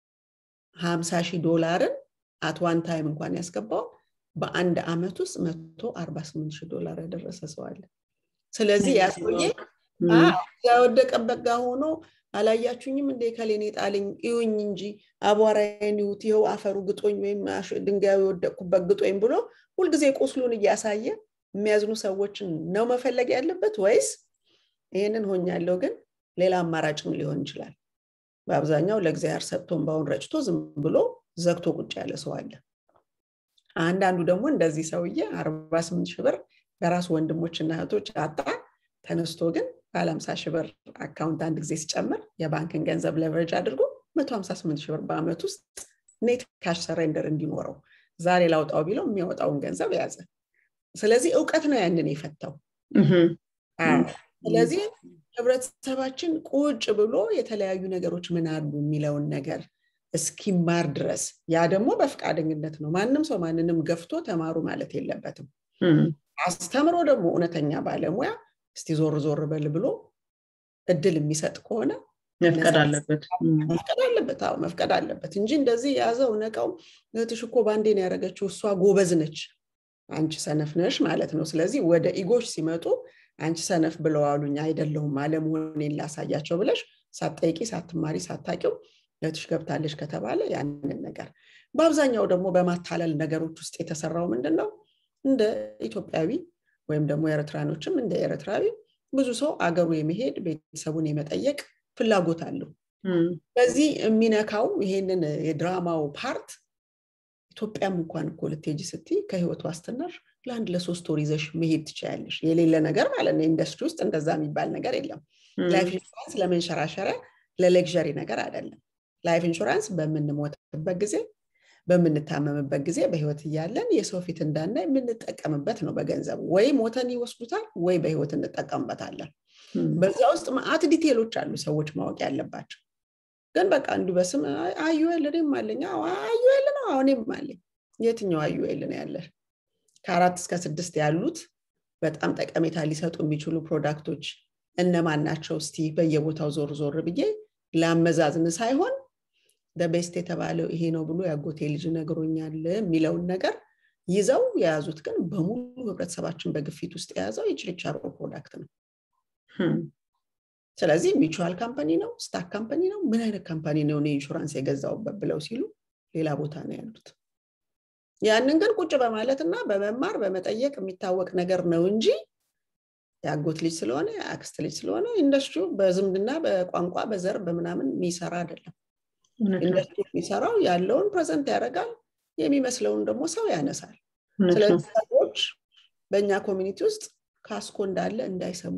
ሃምሳ ሺህ ዶላርን at one time እንኳን ያስገባው በአንድ አመት ውስጥ መቶ አርባ ስምንት ሺህ ዶላር ያደረሰ ሰው አለ። ስለዚህ ያስቆየ አዎ ያወደቀበት ጋር ሆኖ አላያችሁኝም እንደ ከሌኔ ጣልኝ ይሁኝ እንጂ አቧራዬን ይውት ይው አፈሩ ግጦኝ ወይም ድንጋዩ ወደቅኩበት ግጦኝ ብሎ ሁሉ ጊዜ ቁስሉን እያሳየ የሚያዝኑ ሰዎችን ነው መፈለግ ያለበት ወይስ ይሄንን ሆኛለሁ ግን ሌላ አማራጭም ሊሆን ይችላል? በአብዛኛው ለእግዚአብሔር ሰጥቶን ባውን ረጭቶ ዝም ብሎ ዘግቶ ቁጭ ያለ ሰው አለ። አንዳንዱ ደግሞ እንደዚህ ሰውዬ አርባ ስምንት ሺህ ብር በራስ ወንድሞችና እህቶች አጣ ተነስቶ ግን ባለ ሃምሳ ሺህ ብር አካውንት አንድ ጊዜ ሲጨምር የባንክን ገንዘብ ሌቨሬጅ አድርጎ መቶ ሃምሳ ስምንት ሺህ ብር በአመት ውስጥ ኔት ካሽ ሰሬንደር እንዲኖረው ዛሬ ላውጣው ቢለው የሚያወጣውን ገንዘብ ያዘ። ስለዚህ ዕውቀት ነው ያንን የፈታው። አዎ ስለዚህ ህብረተሰባችን ቁጭ ብሎ የተለያዩ ነገሮች ምን አሉ የሚለውን ነገር እስኪማር ድረስ ያ ደግሞ በፍቃደኝነት ነው። ማንንም ሰው ማንንም ገፍቶ ተማሩ ማለት የለበትም። አስተምሮ ደግሞ እውነተኛ ባለሙያ እስቲ ዞር ዞር በል ብሎ እድል የሚሰጥ ከሆነ መፍቀድ አለበት መፍቀድ አለበት አዎ መፍቀድ አለበት እንጂ እንደዚህ ያዘው ነቀው እህትሽ እኮ ባንዴ ነው ያረጋችው እሷ ጎበዝ ነች አንቺ ሰነፍ ነሽ ማለት ነው። ስለዚህ ወደ ኢጎሽ ሲመጡ አንቺ ሰነፍ ብለው አሉኝ አይደለሁም አለመሆኔን ላሳያቸው ብለሽ ሳትጠይቂ ሳትማሪ ሳታቂው ለትሽ ገብታለሽ ከተባለ ያንን ነገር በአብዛኛው ደግሞ በማታለል ነገሮች ውስጥ የተሰራው ምንድነው እንደ ኢትዮጵያዊ ወይም ደግሞ ኤርትራኖችም እንደ ኤርትራዊ ብዙ ሰው አገሩ የመሄድ ቤተሰቡን የመጠየቅ ፍላጎት አለው። በዚህ የሚነካው ይሄንን የድራማው ፓርት ኢትዮጵያም እንኳን እኮ ልትሄጂ ስትይ ከህይወት ዋስትናሽ ለአንድ ለሶስት ወር ይዘሽ መሄድ ትችያለሽ። የሌለ ነገር ማለት ነው ኢንዱስትሪ ውስጥ እንደዛ የሚባል ነገር የለም። ላይፍ ኢንሹራንስ ለመንሸራሸሪያ ለሌክዠሪ ነገር አይደለም። ላይፍ ኢንሹራንስ በምንሞትበት ጊዜ በምንታመምበት ጊዜ በህይወት እያለን የሰው ፊት እንዳና የምንጠቀምበት ነው በገንዘብ ወይ ሞተን ይወስዱታል ወይ በህይወት እንጠቀምበታለን። በዛ ውስጥ ማአት ዲቴሎች አሉ ሰዎች ማወቅ ያለባቸው። ግን በቃ እንዱ በስም አዩኤል ደም አለኝ አዎ አዩኤል ነው አሁንም አለኝ የትኛው አዩኤል ነው ያለ ከአራት እስከ ስድስት ያሉት በጣም ጠቀሜታ ሊሰጡ የሚችሉ ፕሮዳክቶች እነማን ናቸው እስቲ በየቦታው ዞር ዞር ብዬ ለአመዛዝን ሳይሆን በቤስት የተባለው ይሄ ነው ብሎ ያጎቴ ልጅ ነገሮኛል የሚለውን ነገር ይዘው ያዙት። ግን በሙሉ ህብረተሰባችን በግፊት ውስጥ ያዘው የችልቻሮ ፕሮዳክት ነው። ስለዚህ ሚቹዋል ካምፓኒ ነው ስታክ ካምፓኒ ነው ምን አይነት ካምፓኒ ነው ነው ኢንሹራንስ የገዛውበት ብለው ሲሉ ሌላ ቦታ ነው ያሉት። ያንን ግን ቁጭ በማለትና በመማር በመጠየቅ የሚታወቅ ነገር ነው እንጂ ያጎት ልጅ ስለሆነ አክስት ልጅ ስለሆነ ኢንዱስትሪው በዝምድና በቋንቋ በዘር በመናምን የሚሰራ አይደለም። ኢንዱስትሪው የሚሰራው ያለውን ፕሬዘንት ያደርጋል የሚመስለውን ደግሞ ሰው ያነሳል። ስለዚህ ሰዎች በእኛ ኮሚኒቲ ውስጥ ካስኮ እንዳለ እንዳይሰሙ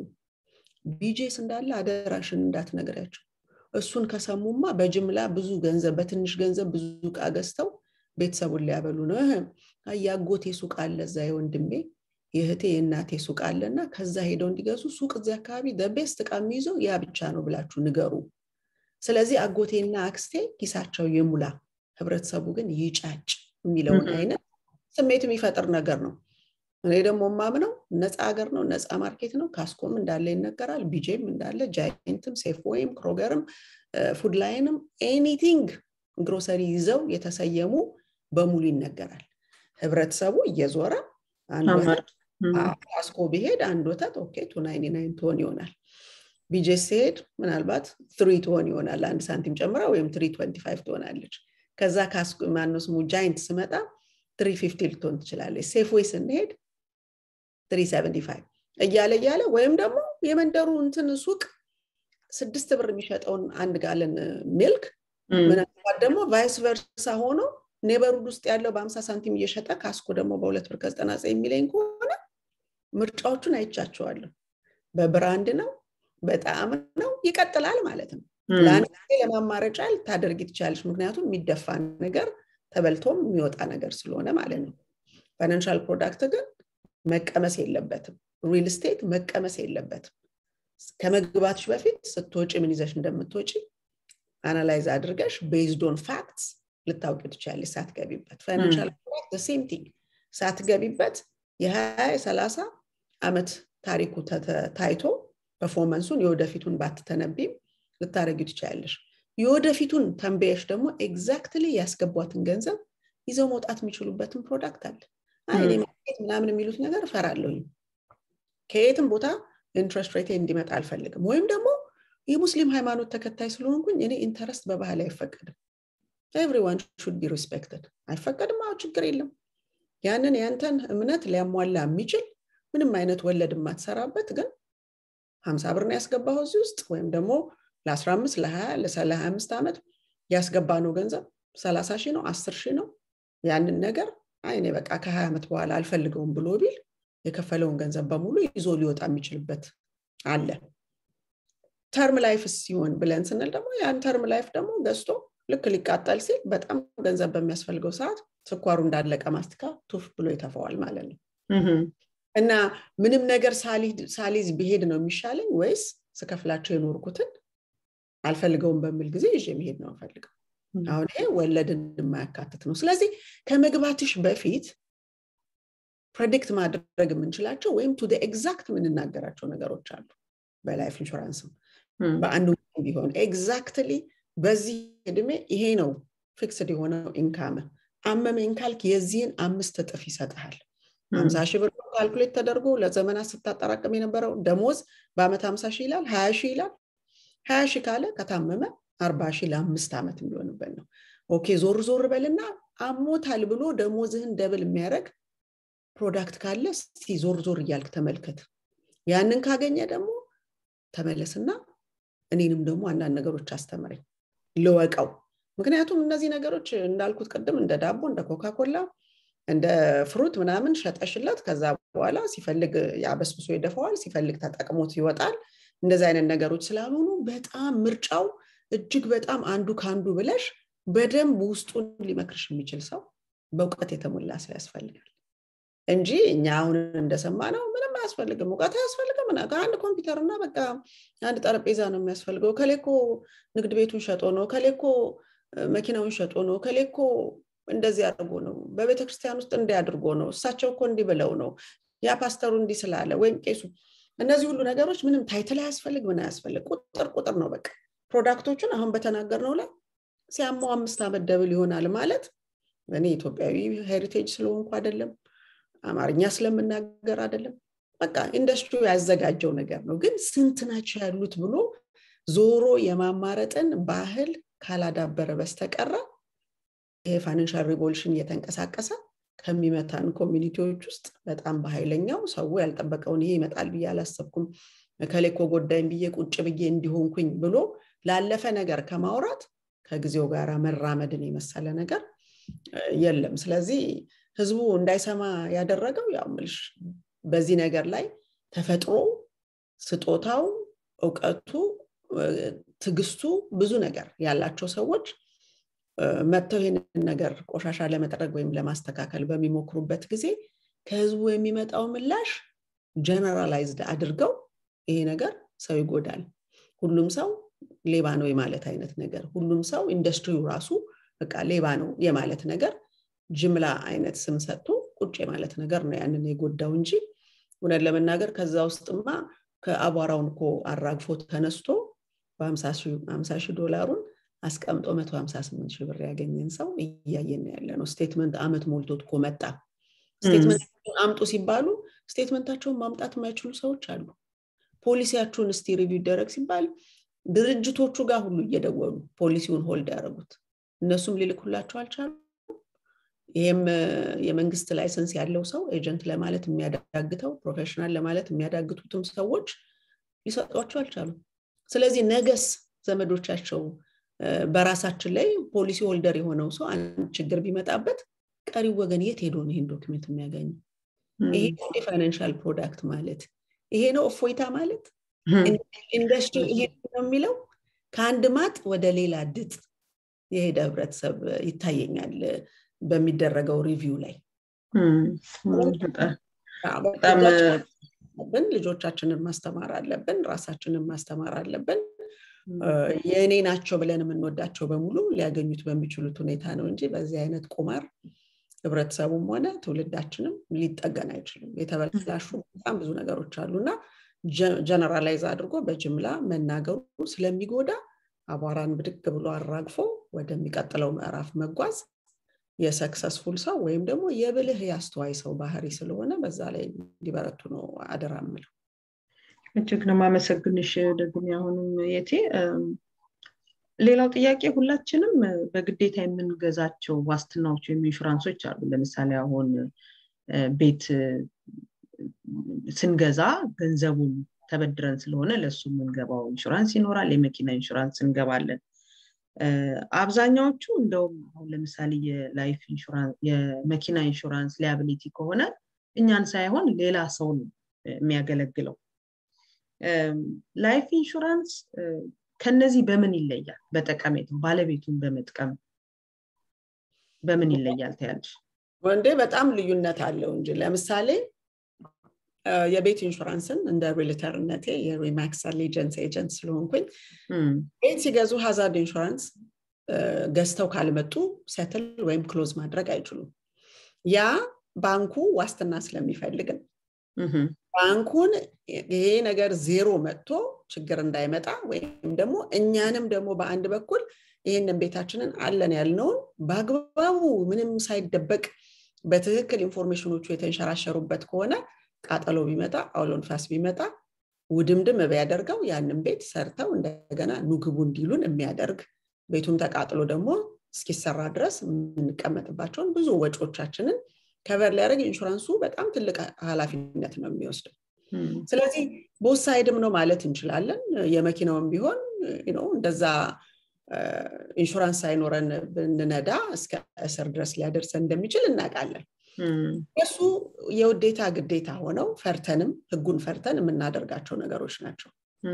ቢጄስ እንዳለ አደራሽን እንዳትነግራቸው። እሱን ከሰሙማ በጅምላ ብዙ ገንዘብ በትንሽ ገንዘብ ብዙ ዕቃ ገዝተው ቤተሰቡን ሊያበሉ ነው። አያጎቴ ሱቅ አለ እዛ የወንድሜ የህቴ የእናቴ ሱቅ አለና ከዛ ሄደው እንዲገዙ ሱቅ እዚያ አካባቢ በቤስት ዕቃ የሚይዘው ያ ብቻ ነው ብላችሁ ንገሩ። ስለዚህ አጎቴና አክስቴ ኪሳቸው የሙላ ህብረተሰቡ ግን ይጫጭ የሚለውን አይነት ስሜት የሚፈጥር ነገር ነው። እኔ ደግሞ ማምነው ነፃ ሀገር ነው ነፃ ማርኬት ነው። ካስኮም እንዳለ ይነገራል ቢጄም እንዳለ ጃይንትም ሴፍዌይም ክሮገርም ፉድ ላይንም ኤኒቲንግ ግሮሰሪ ይዘው የተሰየሙ በሙሉ ይነገራል። ህብረተሰቡ እየዞረ አንድ ወተት ካስኮ ቢሄድ አንድ ወተት ኦኬ two ninety-nine ትሆን ይሆናል። ቢጄስ ሄድ ምናልባት three ትሆን ይሆናል አንድ ሳንቲም ጨምራ ወይም three twenty-five ትሆናለች። ከዛ ካስኮ ማንነስ ሙ ጃይንት ስመጣ three fifty ልትሆን ትችላለች። ሴፍዌይ ስንሄድ three seventy-five እያለ እያለ ወይም ደግሞ የመንደሩ እንትን ሱቅ ስድስት ብር የሚሸጠውን አንድ ጋለን ሚልክ ምናልባት ደግሞ ቫይስ ቨርሳ ሆኖ ኔበርሁድ ውስጥ ያለው በ50 ሳንቲም እየሸጠ ካስኮ ደግሞ በሁለት ብር ከዘጠና ዘጠኝ ሚሊዮን ከሆነ ምርጫዎቹን አይቻቸዋለሁ። በብራንድ ነው በጣም ነው ይቀጥላል ማለት ነው። ለአንድ ለማማረጫ ታደርጊ ትችላለሽ ምክንያቱም የሚደፋ ነገር ተበልቶም የሚወጣ ነገር ስለሆነ ማለት ነው። ፋይናንሻል ፕሮዳክት ግን መቀመስ የለበትም። ሪል ስቴት መቀመስ የለበትም። ከመግባትሽ በፊት ስትወጪ ምን ይዘሽ እንደምትወጪ አናላይዝ አድርገሽ based on facts ልታውቂ ትችላለሽ ሳትገቢበት። ፋይናንሻል ፕሮዳክት the same thing ሳትገቢበት የ20 ሰላሳ አመት ታሪኩ ታይቶ ፐርፎርማንሱን የወደፊቱን ባትተነብይም ልታረጊው ትችያለሽ የወደፊቱን ተንበየሽ ደግሞ ኤግዛክትሊ ያስገቧትን ገንዘብ ይዘው መውጣት የሚችሉበትን ፕሮዳክት አለ አይ እኔ ማርኬት ምናምን የሚሉት ነገር ፈራለሁኝ ከየትም ቦታ ኢንትረስት ሬት እንዲመጣ አልፈልግም ወይም ደግሞ የሙስሊም ሃይማኖት ተከታይ ስለሆንኩኝ እኔ ኢንተረስት በባህል አይፈቀድም everyone should be respected አይፈቀድም አው ችግር የለም ያንን ያንተን እምነት ሊያሟላ የሚችል ምንም አይነት ወለድ ማትሰራበት ግን ሃምሳ ብር ነው ያስገባው እዚህ ውስጥ ወይም ደግሞ ለ15 ለ20 ለ25 አመት ያስገባነው ገንዘብ ሰላሳ ሺህ ነው አስር ሺህ ነው ያንን ነገር አይኔ በቃ ከ20 አመት በኋላ አልፈልገውም ብሎ ቢል የከፈለውን ገንዘብ በሙሉ ይዞ ሊወጣ የሚችልበት አለ ተርም ላይፍ ሲሆን ብለን ስንል ደግሞ ያን ተርም ላይፍ ደግሞ ገዝቶ ልክ ሊቃጠል ሲል በጣም ገንዘብ በሚያስፈልገው ሰዓት ስኳሩ እንዳለቀ ማስቲካ ቱፍ ብሎ ይተፋዋል ማለት ነው እና ምንም ነገር ሳሊድ ሳሊዝ ቢሄድ ነው የሚሻለኝ ወይስ ስከፍላቸው የኖርኩትን አልፈልገውም በሚል ጊዜ ይዤ መሄድ ነው ፈልገው አሁን ይሄ ወለድን የማያካትት ነው ስለዚህ ከመግባትሽ በፊት ፕሬዲክት ማድረግ የምንችላቸው ወይም ቱ ዘ ኤግዛክት ምንናገራቸው ነገሮች አሉ በላይፍ ኢንሹራንስ በአንዱ ቢሆን ኤግዛክትሊ በዚህ እድሜ ይሄ ነው ፊክስድ የሆነው ኢንካም አመመኝ ካልክ የዚህን አምስት እጥፍ ይሰጣል ሃምሳ ሺህ ብር ካልኩሌት ተደርጎ ለዘመናት ስታጠራቀም የነበረው ደሞዝ በአመት ሃምሳ ሺህ ይላል ሃያ ሺህ ይላል ሃያ ሺህ ካለ ከታመመ አርባ ሺህ ለአምስት አመት የሚሆንበት ነው ኦኬ ዞር ዞር በልና አሞታል ብሎ ደሞዝህን ደብል የሚያረግ ፕሮዳክት ካለ እስቲ ዞር ዞር ይያልክ ተመልከት ያንን ካገኘ ደግሞ ተመለስና እኔንም ደግሞ አንዳንድ ነገሮች አስተምረኝ ለወቀው ምክንያቱም እነዚህ ነገሮች እንዳልኩት ቀደም እንደ ዳቦ እንደ ኮካኮላ እንደ ፍሩት ምናምን ሸጠሽለት ከዛ በኋላ ሲፈልግ ያበስብሶ ይደፋዋል ሲፈልግ ተጠቅሞት ይወጣል እንደዚህ አይነት ነገሮች ስላልሆኑ በጣም ምርጫው እጅግ በጣም አንዱ ካንዱ ብለሽ በደንብ ውስጡን ሊመክርሽ የሚችል ሰው በእውቀት የተሞላ ሰው ያስፈልጋል እንጂ እኛ አሁን እንደሰማነው ምንም አያስፈልግም እውቀት አያስፈልግም እና አንድ ኮምፒውተርና በቃ አንድ ጠረጴዛ ነው የሚያስፈልገው ከሌኮ ንግድ ቤቱን ሸጦ ነው ከሌኮ መኪናውን ሸጦ ነው ከሌኮ እንደዚህ አድርጎ ነው በቤተክርስቲያን ውስጥ እንዲያድርጎ ነው እሳቸው እኮ እንዲ ብለው ነው ያ ፓስተሩ እንዲ ስላለ ወይም ቄሱ እነዚህ ሁሉ ነገሮች ምንም ታይትል አያስፈልግ ምን አያስፈልግ ቁጥር ቁጥር ነው በቃ ፕሮዳክቶቹን አሁን በተናገርነው ላይ ሲያመው አምስት አመት ደብል ይሆናል ማለት እኔ ኢትዮጵያዊ ሄሪቴጅ ስለሆንኩ አይደለም አማርኛ ስለምናገር አይደለም በቃ ኢንደስትሪው ያዘጋጀው ነገር ነው ግን ስንት ናቸው ያሉት ብሎ ዞሮ የማማረጥን ባህል ካላዳበረ በስተቀር ይሄ ፋይናንሻል ሪቮሉሽን እየተንቀሳቀሰ ከሚመታን ኮሚኒቲዎች ውስጥ በጣም በኃይለኛው ሰው ያልጠበቀውን ይሄ ይመጣል ብዬ አላሰብኩም ከሌኮ ጎዳይም ብዬ ቁጭ ብዬ እንዲሆንኩኝ ብሎ ላለፈ ነገር ከማውራት ከጊዜው ጋራ መራመድን የመሰለ ነገር የለም ስለዚህ ህዝቡ እንዳይሰማ ያደረገው ያው ምልሽ በዚህ ነገር ላይ ተፈጥሮ ስጦታው ዕውቀቱ ትግስቱ ብዙ ነገር ያላቸው ሰዎች መተው ይሄንን ነገር ቆሻሻ ለመጠረግ ወይም ለማስተካከል በሚሞክሩበት ጊዜ ከህዝቡ የሚመጣው ምላሽ ጀነራላይዝድ አድርገው ይሄ ነገር ሰው ይጎዳል ሁሉም ሰው ሌባ ነው የማለት አይነት ነገር ሁሉም ሰው ኢንደስትሪው ራሱ በቃ ሌባ ነው የማለት ነገር ጅምላ አይነት ስም ሰጥቶ ቁጭ የማለት ነገር ነው ያንን የጎዳው እንጂ ወደ ለመናገር ከዛ ውስጥማ ከአቧራውን እኮ አራግፎ ተነስቶ በ50 ሺህ ዶላሩን አስቀምጦ መቶ ሃምሳ ስምንት ሺህ ብር ያገኘን ሰው እያየን ያለ ነው ስቴትመንት አመት ሞልቶት እኮ መጣ ስቴትመንት አምጡ ሲባሉ ስቴትመንታቸውን ማምጣት የማይችሉ ሰዎች አሉ ፖሊሲያቸውን እስቲ ሪቪው ይደረግ ሲባል ድርጅቶቹ ጋር ሁሉ እየደወሉ ፖሊሲውን ሆልድ ያደረጉት እነሱም ሊልኩላቸው አልቻሉ ይሄም የመንግስት ላይሰንስ ያለው ሰው ኤጀንት ለማለት የሚያዳግተው ፕሮፌሽናል ለማለት የሚያዳግቱትም ሰዎች ሊሰጧቸው አልቻሉ ስለዚህ ነገስ ዘመዶቻቸው በራሳችን ላይ ፖሊሲ ሆልደር የሆነው ሰው አንድ ችግር ቢመጣበት ቀሪው ወገን የት ሄዶ ነው ይሄን ዶክመንት የሚያገኝ ይሄ ፋይናንሻል ፕሮዳክት ማለት ይሄ ነው እፎይታ ማለት ኢንደስትሪ ይሄ ነው የሚለው ከአንድ ማጥ ወደ ሌላ ድጥ የሄደ ህብረተሰብ ይታየኛል በሚደረገው ሪቪው ላይ በጣም በን ልጆቻችንን ማስተማር አለብን ራሳችንን ማስተማር አለብን የኔ ናቸው ብለን የምንወዳቸው በሙሉ ሊያገኙት በሚችሉት ሁኔታ ነው እንጂ በዚህ አይነት ቁማር ህብረተሰቡም ሆነ ትውልዳችንም ሊጠገን አይችልም የተበላሹ በጣም ብዙ ነገሮች አሉና ጀነራላይዝ አድርጎ በጅምላ መናገሩ ስለሚጎዳ አቧራን ብድግ ብሎ አራግፎ ወደሚቀጥለው ምዕራፍ መጓዝ የሰክሰስፉል ሰው ወይም ደግሞ የብልህ ያስተዋይ ሰው ባህሪ ስለሆነ በዛ ላይ እንዲበረቱ ነው አደራምለው እጅግ ነው ማመሰግንሽ ደግሞ አሁንም የቴ ሌላው ጥያቄ ሁላችንም በግዴታ የምንገዛቸው ዋስትናዎች ወይም ኢንሹራንሶች አሉ ለምሳሌ አሁን ቤት ስንገዛ ገንዘቡን ተበድረን ስለሆነ ለሱ የምንገባው ኢንሹራንስ ይኖራል የመኪና ኢንሹራንስ እንገባለን አብዛኛዎቹ እንደውም አሁን ለምሳሌ የላይፍ ኢንሹራንስ የመኪና ኢንሹራንስ ሊያቢሊቲ ከሆነ እኛን ሳይሆን ሌላ ሰው ነው የሚያገለግለው ላይፍ ኢንሹራንስ ከነዚህ በምን ይለያል በጠቀሜታው ባለቤቱን በመጥቀም በምን ይለያል ታያለሽ ወንዴ በጣም ልዩነት አለው እንጂ ለምሳሌ የቤት ኢንሹራንስን እንደ ሪሌተርነቴ የሪማክስ አሊጀንስ ኤጀንት ስለሆንኩኝ ቤት ሲገዙ ሃዛርድ ኢንሹራንስ ገዝተው ካልመጡ ሰትል ወይም ክሎዝ ማድረግ አይችሉም ያ ባንኩ ዋስትና ስለሚፈልግ ባንኩን ይሄ ነገር ዜሮ መጥቶ ችግር እንዳይመጣ ወይም ደግሞ እኛንም ደግሞ በአንድ በኩል ይሄንን ቤታችንን አለን ያልነውን ባግባቡ ምንም ሳይደበቅ በትክክል ኢንፎርሜሽኖቹ የተንሸራሸሩበት ከሆነ ቃጠሎ ቢመጣ አውሎን ፋስ ቢመጣ ውድምድም በያደርገው ያንን ቤት ሰርተው እንደገና ንግቡ እንዲሉን የሚያደርግ ቤቱም ተቃጥሎ ደግሞ እስኪሰራ ድረስ እንቀመጥባቸውን ብዙ ወጪዎቻችንን ከቨር ሊያደርግ ኢንሹራንሱ በጣም ትልቅ ኃላፊነት ነው የሚወስደው ስለዚህ ቦት ሳይድም ነው ማለት እንችላለን የመኪናውም ቢሆን you know እንደዛ ኢንሹራንስ ሳይኖረን ብንነዳ እስከ እስር ድረስ ሊያደርሰን እንደሚችል እናውቃለን እሱ የውዴታ ግዴታ ሆነው ፈርተንም ህጉን ፈርተን የምናደርጋቸው ነገሮች ናቸው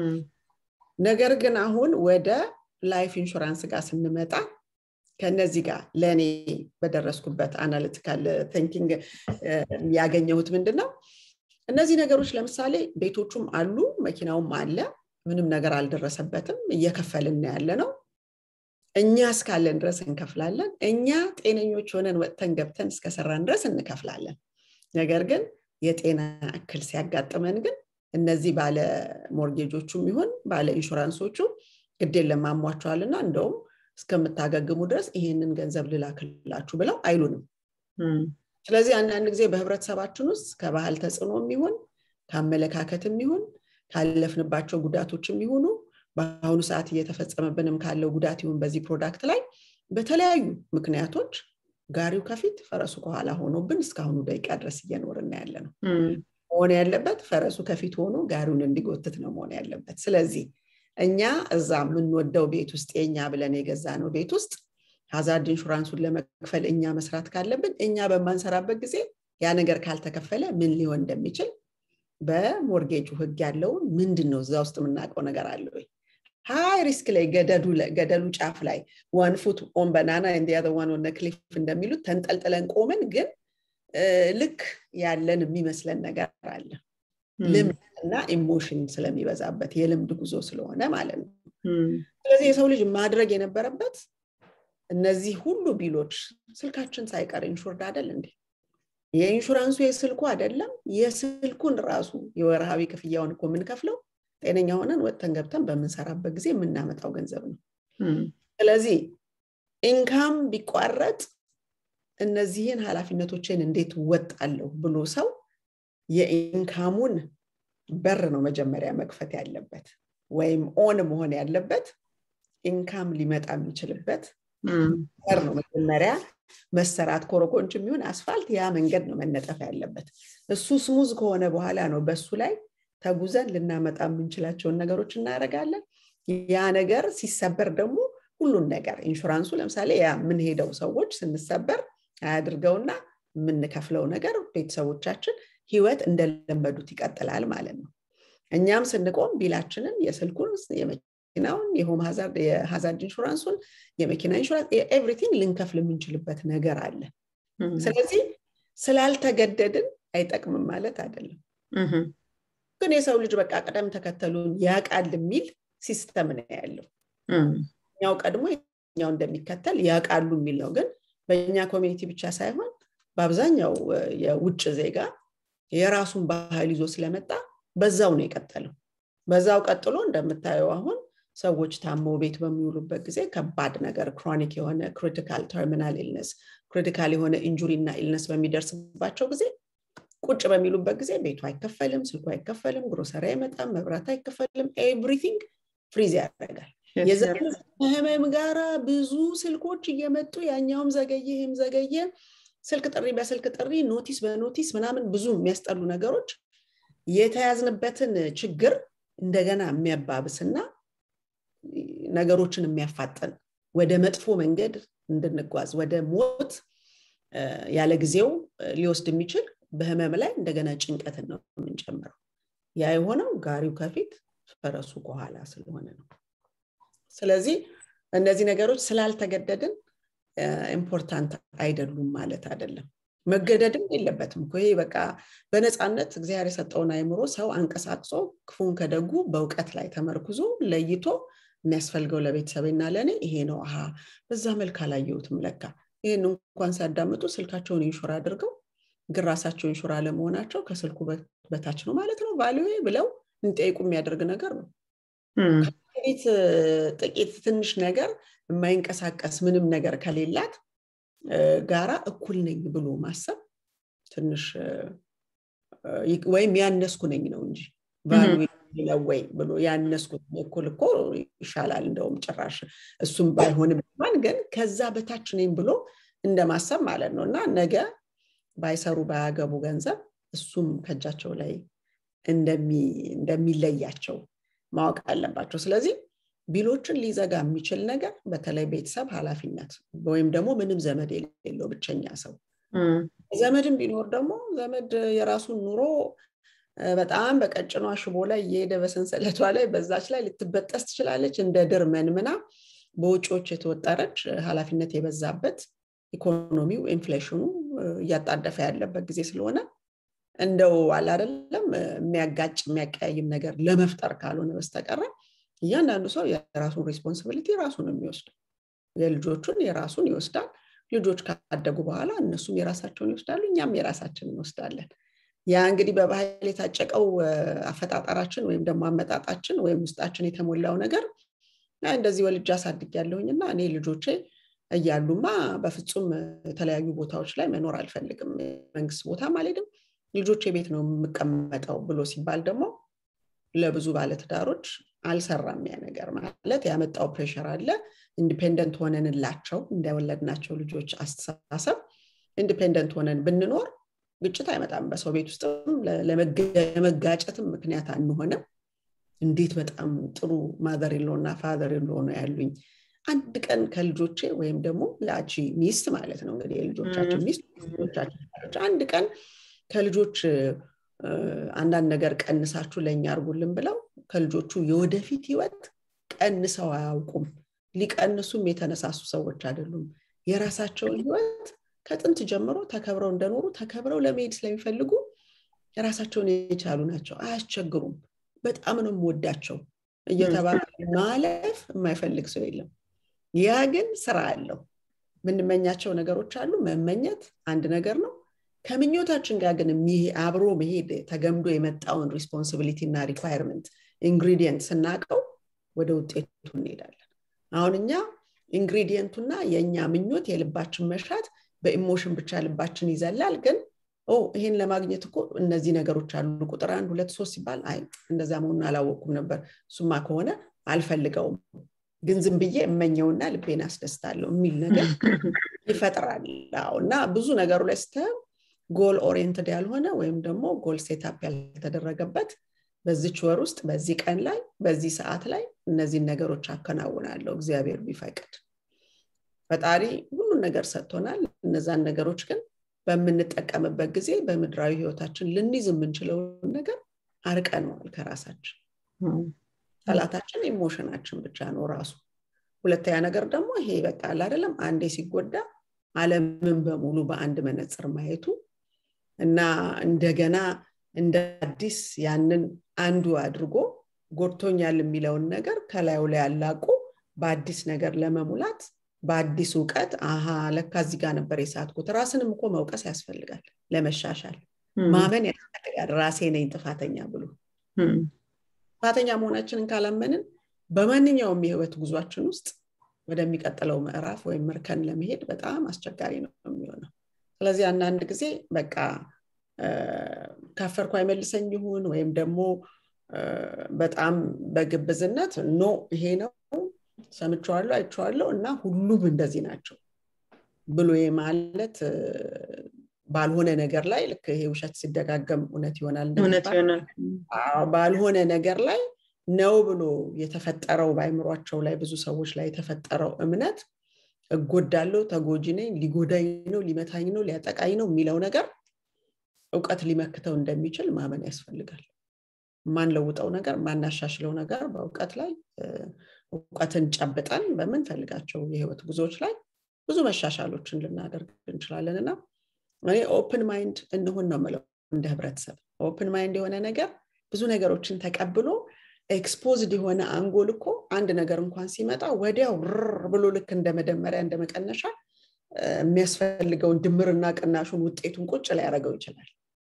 ነገር ግን አሁን ወደ ላይፍ ኢንሹራንስ ጋር ስንመጣ ከነዚህ ጋር ለኔ በደረስኩበት አናሊቲካል ቲንኪንግ ያገኘሁት ምንድነው እነዚህ ነገሮች ለምሳሌ ቤቶቹም አሉ መኪናውም አለ ምንም ነገር አልደረሰበትም እየከፈልን ያለ ነው እኛ እስካለን ድረስ እንከፍላለን እኛ ጤነኞች ሆነን ወጥተን ገብተን እስከሰራን ድረስ እንከፍላለን ነገር ግን የጤና እክል ሲያጋጥመን ግን እነዚህ ባለ ሞርጌጆቹም ይሁን ባለ ኢንሹራንሶቹ ግዴን ለማሟቸዋልና እንደውም እስከምታገግሙ ድረስ ይሄንን ገንዘብ ልላክላችሁ ብለው አይሉንም ስለዚህ አንዳንድ ጊዜ በህብረተሰባችን ውስጥ ከባህል ተጽዕኖም ይሁን ካመለካከትም ይሁን ካለፍንባቸው ጉዳቶችም ይሁኑ በአሁኑ ሰዓት እየተፈጸመብንም ካለው ጉዳት ይሁን በዚህ ፕሮዳክት ላይ በተለያዩ ምክንያቶች ጋሪው ከፊት ፈረሱ ከኋላ ሆኖብን እስካሁኑ ደቂቃ ድረስ እየኖርና ያለነው ሆነ ያለበት ፈረሱ ከፊት ሆኖ ጋሪውን እንዲጎትት ነው ሆነ ያለበት ስለዚህ እኛ እዛ ምን ወደው ቤት ውስጥ የኛ ብለን የገዛነው ቤት ውስጥ ሃዛርድ ኢንሹራንሱን ለመክፈል እኛ መስራት ካለብን እኛ በማንሰራበት ጊዜ ያ ነገር ካልተከፈለ ምን ሊሆን እንደሚችል በሞርጌጁ ህግ ያለው ምንድነው እዛ ውስጥ ምናቀው ነገር አለ ወይ ሃይ ሪስክ ላይ ገደዱ ገደሉ ጫፍ ላይ one foot on banana and the other one on the cliff እንደሚሉት ተንጠልጥለን ቆመን ግን ልክ ያለን የሚመስለን ነገር አለ ልምድና ኢሞሽን ስለሚበዛበት የልምድ ጉዞ ስለሆነ ማለት ነው ስለዚህ የሰው ልጅ ማድረግ የነበረበት እነዚህ ሁሉ ቢሎች ስልካችን ሳይቀር ኢንሹርድ አይደል እንዴ የኢንሹራንሱ የስልኩ አይደለም የስልኩን ራሱ የወርሃዊ ክፍያውን እኮ ምን ከፍለው ጤነኛ ሆነን ወጥተን ገብተን በመንሰራበት ጊዜ የምናመጣው ገንዘብ ነው ስለዚህ ኢንካም ቢቋረጥ እነዚህን ኃላፊነቶችን እንዴት ወጣለው ብሎ ሰው የኢንካሙን በር ነው መጀመሪያ መክፈት ያለበት ወይም ኦን መሆን ያለበት ኢንካም ሊመጣ የሚችልበት በር ነው መጀመሪያ መሰራት ኮረኮንች የሚሆን አስፋልት ያ መንገድ ነው መነጠፍ ያለበት እሱ ስሙዝ ከሆነ በኋላ ነው በሱ ላይ ተጉዘን ልናመጣ የምንችላቸው ነገሮች እናረጋለን ያ ነገር ሲሰበር ደግሞ ሁሉን ነገር ኢንሹራንሱ ለምሳሌ ያ ምን ሄደው ሰዎች ስንሰበር አያድርገውና ምን ከፍለው ነገር ቤተሰቦቻችን ህይወት እንደለመዱት ይቀጥላል ማለት ነው እኛም ስንቆም ቢላችንን የስልኩን የመኪናውን የሆም ሃዛርድ የሃዛርድ ኢንሹራንሱን የመኪና ኢንሹራንስ ኤቭሪቲንግ ልንከፍል የምንችልበት ነገር አለ ስለዚህ ስላልተገደድን አይጠቅምም ማለት አይደለም ግን የሰው ልጅ በቃ ቀደም ተከተሉን ያቃል የሚል ሲስተም ነው ያለው ያው ቀድሞ ያው እንደሚከተል ያቃሉ የሚል ነው ግን በእኛ ኮሚኒቲ ብቻ ሳይሆን በአብዛኛው የውጭ ዜጋ የራሱን ባህል ይዞ ስለመጣ በዛው ነው የቀጠለው በዛው ቀጥሎ እንደምታየው አሁን ሰዎች ታሞ ቤት በሚውሉበት ጊዜ ከባድ ነገር ክሮኒክ የሆነ ክሪቲካል ተርሚናል ኢልነስ ክሪቲካል የሆነ ኢንጁሪ እና ኢልነስ በሚደርስባቸው ጊዜ ቁጭ በሚሉበት ጊዜ ቤቱ አይከፈልም ስልኩ አይከፈልም ግሮሰሪ አይመጣም መብራት አይከፈልም ኤቭሪቲንግ ፍሪዝ ያደርጋል የዘመም ጋራ ብዙ ስልኮች እየመጡ ያኛውም ዘገየ ይሄም ዘገየ ስልክ ጥሪ በስልክ ጥሪ ኖቲስ በኖቲስ ምናምን ብዙ የሚያስጠሉ ነገሮች የተያዝንበትን ችግር እንደገና የሚያባብስና ነገሮችን የሚያፋጥን ወደ መጥፎ መንገድ እንድንጓዝ ወደ ሞት ያለ ጊዜው ሊወስድ የሚችል በህመም ላይ እንደገና ጭንቀትን ነው የምንጨምረው ያ የሆነው ጋሪው ከፊት ፈረሱ ከኋላ ስለሆነ ነው ስለዚህ እነዚህ ነገሮች ስላልተገደድን ኢምፖርታንት አይደሉም ማለት አይደለም መገደድም የለበትም እኮ ይሄ በቃ በነፃነት እግዚአብሔር የሰጠውን አይምሮ ሰው አንቀሳቅሶ ክፉን ከደጉ በእውቀት ላይ ተመርኩዞ ለይቶ የሚያስፈልገው ለቤተሰብና ለኔ ይሄ ነው አሃ በዛ መልኩ አላየሁትም ለካ ይሄን እንኳን ሳዳምጡ ስልካቸውን ኢንሹር አድርገው ግራሳቸው ኢንሹር አለመሆናቸው ከስልኩ በታች ነው ማለት ነው ቫልዩ ብለው እንጠይቁ የሚያደርግ ነገር ነው ከቤት ጥቂት ትንሽ ነገር የማይንቀሳቀስ ምንም ነገር ከሌላት ጋራ እኩል ነኝ ብሎ ማሰብ ትንሽ ወይም ያነስኩ ነኝ ነው እንጂ ቫልዩ ለወይ ብሎ ያነስኩ እኩል እኮ ይሻላል እንደውም ጭራሽ እሱም ባይሆንም ማን ግን ከዛ በታች ነኝ ብሎ እንደማሰብ ማለት ነውና ነገ ባይሰሩ ባያገቡ ገንዘብ እሱም ከጃቸው ላይ እንደሚ እንደሚለያቸው ማወቅ አለባቸው ስለዚህ ቢሎችን ሊዘጋ የሚችል ነገር በተለይ ቤተሰብ ኃላፊነት ወይም ደግሞ ምንም ዘመድ የሌለው ብቸኛ ሰው ዘመድም ቢኖር ደግሞ ዘመድ የራሱን ኑሮ በጣም በቀጭኗ ሽቦ ላይ የሄደ በሰንሰለቷ ላይ በዛች ላይ ልትበጠስ ትችላለች እንደ ድር መንምና በውጮች የተወጠረች ኃላፊነት የበዛበት ኢኮኖሚው ኢንፍሌሽኑ ያጣደፈ ያለበት ጊዜ ስለሆነ እንደው አላደለም የሚያጋጭ የሚያቀያይም ነገር ለመፍጠር ካልሆነ በስተቀር ያንዳንዱ ሰው የራሱን ሪስፖንሲቢሊቲ ራሱን የሚወስድ የልጆቹን የራሱን ይወስዳል ልጆች ካደጉ በኋላ እነሱም የራሳቸውን ይወስዳሉ እኛም የራሳችንን እንወስዳለን ያ እንግዲህ በባህል የታጨቀው አፈጣጣራችን ወይም ደግሞ አመጣጣችን ወይም ውስጣችን የተሞላው ነገር እንደዚህ ወልጅ አሳድግ ያለውኝና እኔ ልጆቼ እያሉማ በፍጹም የተለያዩ ቦታዎች ላይ መኖር አልፈልግም መንግስት ቦታ ማለትም ልጆቼ ቤት ነው የምቀመጠው ብሎ ሲባል ደግሞ ለብዙ ባለትዳሮች አልሰራም ያ ነገር ማለት ያመጣው ፕሬሸር አለ ኢንዲፔንደንት ሆነንላቸው እንደወለድናቸው ልጆች አስተሳሰብ ኢንዲፔንደንት ሆነን ብንኖር ግጭት አይመጣም በሰው ቤት ውስጥም ለመጋጨትም ምክንያት አንሆንም እንዴት በጣም ጥሩ ማዘር ኢንሎና ፋዘር ኢንሎ ነው ያሉኝ አንድ ቀን ከልጆቼ ወይም ደግሞ ላቺ ሚስት ማለት ነው እንግዲህ ልጆቻችን ሚስት ልጆቻችን አንድ ቀን ከልጆች አንዳንድ ነገር ቀንሳችሁ ለኛ አርጉልን ብለው ከልጆቹ የወደፊት ህይወት ቀንሰው አያውቁም ሊቀንሱም የተነሳሱ ሰዎች አይደሉም የራሳቸውን ህይወት ከጥንት ጀምሮ ተከብረው እንደኖሩ ተከብረው ለመሄድ ስለሚፈልጉ የራሳቸውን የቻሉ ናቸው አያስቸግሩም በጣም ነው ወዳቸው እየተባለ ማለፍ የማይፈልግ ሰው የለም ያ ግን ስራ አለው ምንመኛቸው ነገሮች አሉ መመኘት አንድ ነገር ነው ከምኞታችን ጋር ግን አብሮ መሄድ ተገምዶ የመጣውን ሪስፖንሲቢሊቲ እና ሪኳየርመንት ኢንግሪዲየንት ስናቀው ወደ ውጤቱ እንሄዳለን አሁንኛ ኢንግሪዲየንቱና የኛ ምኞት የልባችን መሻት በኢሞሽን ብቻ ልባችን ይዘላል ግን ኦ ይሄን ለማግኘት እኮ እነዚህ ነገሮች አሉ ቁጥር አንድ ሁለት ሶስት ሲባል አይ እንደዛ መሆኑን አላወቅኩም ነበር ሱማ ከሆነ አልፈልገውም ግን ዝም ብዬ እመኘውና ልቤን አስደስታለሁ የሚል ነገር ይፈጥራል እና ብዙ ነገሩ ላይ ስተ ጎል ኦሪየንትድ ያልሆነ ወይም ደግሞ ጎል ሴትአፕ ያልተደረገበት በዚህ ወር ውስጥ በዚህ ቀን ላይ በዚህ ሰዓት ላይ እነዚህ ነገሮች አከናውናለሁ እግዚአብሔር ቢፈቅድ ፈጣሪ ሁሉ ነገር ሰጥቶናል እነዛን ነገሮች ግን በመንጠቀምበት ጊዜ በመድራዊ ህይወታችን ልንይዝ የምንችለው ነገር አርቀናል ከራሳችን ጠላታችን ኢሞሽናችን ብቻ ነው ራሱ ሁለተኛ ነገር ደግሞ ይሄ በቃ አይደለም አንዴ ሲጎዳ ዓለምን በሙሉ በአንድ መነጽር ማየቱ እና እንደገና እንደ አዲስ ያንን አንዱ አድርጎ ጎርቶኛል የሚለውን ነገር ከላዩ ላይ ያላቁ በአዲስ ነገር ለመሙላት በአዲስ ዕውቀት አሃ ለካ እዚህ ጋር ነበር የሳትኩት ራስንም እኮ መውቀስ ያስፈልጋል ለመሻሻል ማመን ያስፈልጋል ራሴ ነኝ ጥፋተኛ ብሎ ጥፋተኛ መሆናችንን ካላመንን በማንኛውም የህይወት ጉዟችን ውስጥ ወደሚቀጥለው ምዕራፍ ወይም መርከን ለመሄድ በጣም አስቸጋሪ ነው የሚሆነው ስለዚህ አንዳንድ ጊዜ በቃ ካፈርኩ አይመልሰኝ ይሁን ወይም ደግሞ በጣም በግብዝነት ኖ ይሄ ነው ሰምቻለሁ አይቻለሁ እና ሁሉም እንደዚህ ናቸው ብሎ የማለት ባልሆነ ነገር ላይ ልክ ይሄ ውሸት ሲደጋገም እውነት ይሆናል እንደሚባል ባልሆነ ነገር ላይ ነው ብሎ የተፈጠረው ባይምሯቸው ላይ ብዙ ሰዎች ላይ የተፈጠረው እምነት እጎዳለሁ ተጎጂ ነኝ ሊጎዳኝ ነው ሊመታኝ ነው ሊያጠቃኝ ነው የሚለው ነገር ዕውቀት ሊመክተው እንደሚችል ማመን ያስፈልጋል ማን ለውጠው ነገር ማን ያሻሽለው ነገር በዕውቀት ላይ ዕውቀትን ጨብጠን በምን ፈልጋቸው የህይወት ጉዞዎች ላይ ብዙ መሻሻሎችን ልናደርግ እንችላለንና እኔ ኦፕን ማይንድ እንሁን ነው ማለት እንደ ህብረተሰብ ኦፕን ማይንድ የሆነ ነገር ብዙ ነገሮችን ተቀብሎ ኤክስፖዝድ የሆነ አንጎል እኮ አንድ ነገር እንኳን ሲመጣ ወዲያው ብሎ ልክ እንደመደመሪያ እንደመቀነሻ የሚያስፈልገውን ድምርና ቅናሹን ውጤቱን ቁጭ ላይ ያደርገው ይችላል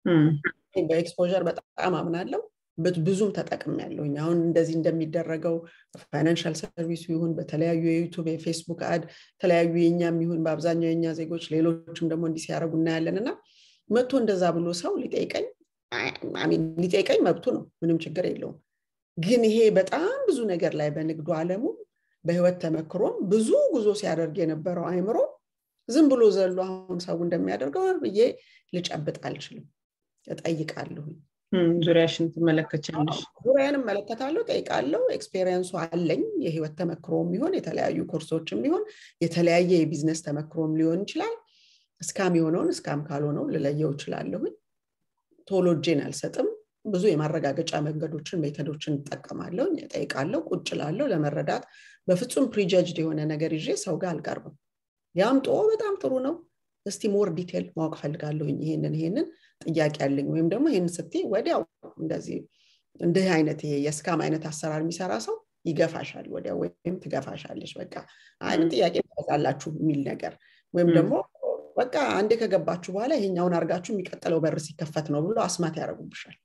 በኤክስፖዠር በጣም አምናለሁ ብዙም ተጠቅሜያለሁኝ አሁን እንደዚህ እንደሚደረገው ፋይናንሻል ሰርቪስ ይሁን በተለያዩ የዩቲዩብ የፌስቡክ አድ ተለያዩ የኛም ይሁን በአብዛኛው የኛ ዜጎች ሌሎችም ደግሞ እንዲህ ሲያደርጉና ያለንና መጥቶ እንደዛ ብሎ ሰው ሊጠይቀኝ አሚን ሊጠይቀኝ መብቱ ነው ምንም ችግር የለውም ግን ይሄ በጣም ብዙ ነገር ላይ በንግዱ ዓለሙ በህይወት ተመክሮም ብዙ ጉዞ ሲያደርግ የነበረው አይምሮ ዝም ብሎ ዘሎ አሁን ሰው እንደሚያደርገው ብዬ ልጨብጥ አልችልም እጠይቃለሁ ዙሪያሽን ተመለከቻለሽ ዙሪያንም መለከታለሁ ጠይቃለሁ ኤክስፒሪየንሱ አለኝ የህይወት ተመክሮም ይሁን የተለያዩ ኮርሶችም ይሁን የተለያየ የቢዝነስ ተመክሮም ሊሆን ይችላል ስካም የሆነውን ስካም ካልሆነው ልለየው ይችላልሁ ቶሎጂን አልሰጥም ብዙ የማረጋገጫ መንገዶችን ሜተዶችን ተጠቀማለሁ እጠይቃለሁ ቁጭላለሁ ለመረዳት በፍጹም ፕሪጀጅድ የሆነ ነገር ይዤ ሰው ጋር አልቀርብም ያምጦ በጣም ጥሩ ነው እስቲ ሞር ዲቴል ማወቅ ፈልጋለሁ ይሄንን ይሄንን ጥያቄ አለኝ ወይም ደግሞ ይሄን ስትይ ወዲያው እንደዚህ እንደ አይነት ይሄ የስካም አይነት አሰራር የሚሰራ ሰው ይገፋሻል ወዲያው ወይም ትገፋሻለሽ በቃ አይነት ጥያቄ ታላችሁ የሚል ነገር ወይም ደግሞ በቃ አንዴ ከገባችሁ በኋላ ይሄኛውን አርጋችሁ የሚቀጥለው በር ሲከፈት ነው ብሎ አስማት ያረጉብሻል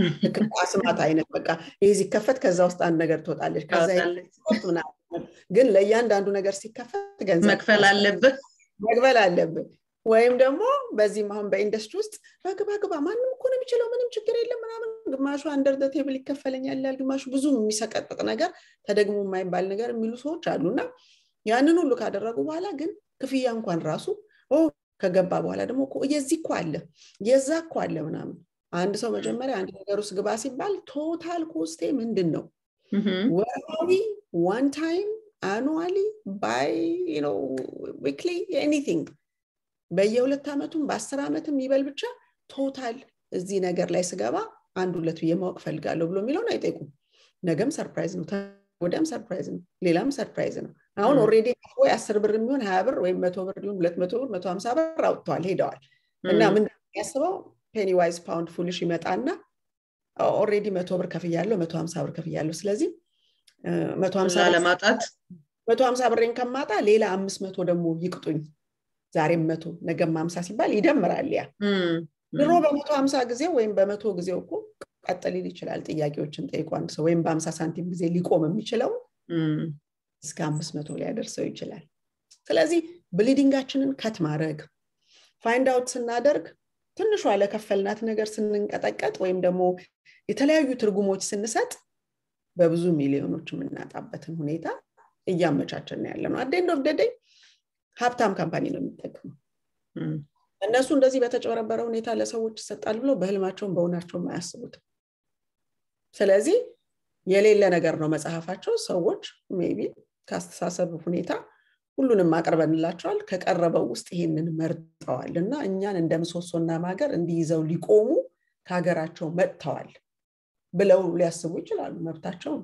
አስማት አይነት በቃ ይሄ ሲከፈት ከዛ ውስጥ አንድ ነገር ትወጣለሽ ከዛ ይወጣና ግን ለእያንዳንዱ ነገር ሲከፈት ገንዘብ መክፈል አለበት መክፈል አለበት ወይም ደግሞ በዚህ ማሁን በኢንደስትሪ ውስጥ በግባ ግባ ማንንም እኮ ነው የሚችለው ምንም ችግር የለም ምናምን ግማሹ አንደር ዘ ቴብል ይከፈለኛል ያል ግማሹ ብዙ የሚሰቀጥጥ ነገር ተደግሞ የማይባል ነገር የሚሉ ሰዎች አሉና ያንን ሁሉ ካደረጉ በኋላ ግን ክፍያ እንኳን ራሱ ኦ ከገባ በኋላ ደግሞ የዚህ እኮ አለ የዛ እኮ አለ ምናምን አንድ ሰው መጀመሪያ አንድ ነገር ውስጥ ግባ ሲባል ቶታል ኮስቴ ምንድነው ወራዊ one time annually by you know weekly anything በየሁለት አመቱም በአስር አመትም ይበል ብቻ ቶታል እዚህ ነገር ላይ ስገባ አንድ ሁለት የማወቅ ፈልጋለሁ ብሎ የሚለው አይጠይቁም ነገም ሰርፕራይዝ ነው ወደም ሰርፕራይዝ ነው ሌላም ሰርፕራይዝ ነው አሁን ኦሬዲ ወይ አስር ብር የሚሆን ሀያ ብር ወይ መቶ ብር ይሁን ሁለት መቶ ብር መቶ ሃምሳ ብር አውጥቷል ሄደዋል እና ምን ያስበው ፔኒ ዋይዝ ፓውንድ ፉሊሽ ይመጣና ኦሬዲ መቶ ብር ከፍያለሁ መቶ ሃምሳ ብር ከፍያለሁ ስለዚህ መቶ ሃምሳ ለማጣት መቶ ሃምሳ ብርን ከማጣ ሌላ አምስት መቶ ደግሞ ይቅጡኝ ዛሬም መቶ ነገም ሃምሳ ሲባል ይደምራል ያ ድሮ በመቶ ሃምሳ ጊዜ ወይም በመቶ ጊዜው እኮ ቀጥልል ይችላል ጥያቄዎችን ጠይቁ አንድ ሰው ወይም በ50 ሳንቲም ጊዜ ሊቆም የሚችለው እስከ አምስት መቶ ላይ ያደርሰው ይችላል ስለዚህ ብሊዲንጋችንን ከት ማድረግ ፋይንድ አውት ስናደርግ ትንሿ ለከፈልናት ነገር ስንንቀጠቀጥ ወይም ደግሞ የተለያዩ ትርጉሞች ስንሰጥ በብዙ ሚሊዮኖች የምናጣበትን ሁኔታ እያመቻቸን ያለነው at the end of the day ሀብታም ካምፓኒ ነው የሚጠቀመው እነሱ እንደዚህ በተጨበረበረ ሁኔታ ለሰዎች ይሰጣል ብሎ በህልማቸው በእውናቸው ማያስቡት ስለዚህ የሌለ ነገር ነው መጽሐፋቸው ሰዎች ሜቢ ካስተሳሰብ ሁኔታ ሁሉንም ማቀርበንላቸዋል ከቀረበው ውስጥ ይሄንን መርጠዋልና እኛን እንደምሶሶና ማገር እንዲይዘው ሊቆሙ ካገራቸው መጥተዋል ብለው ሊያስቡ ይችላሉ መብታቸው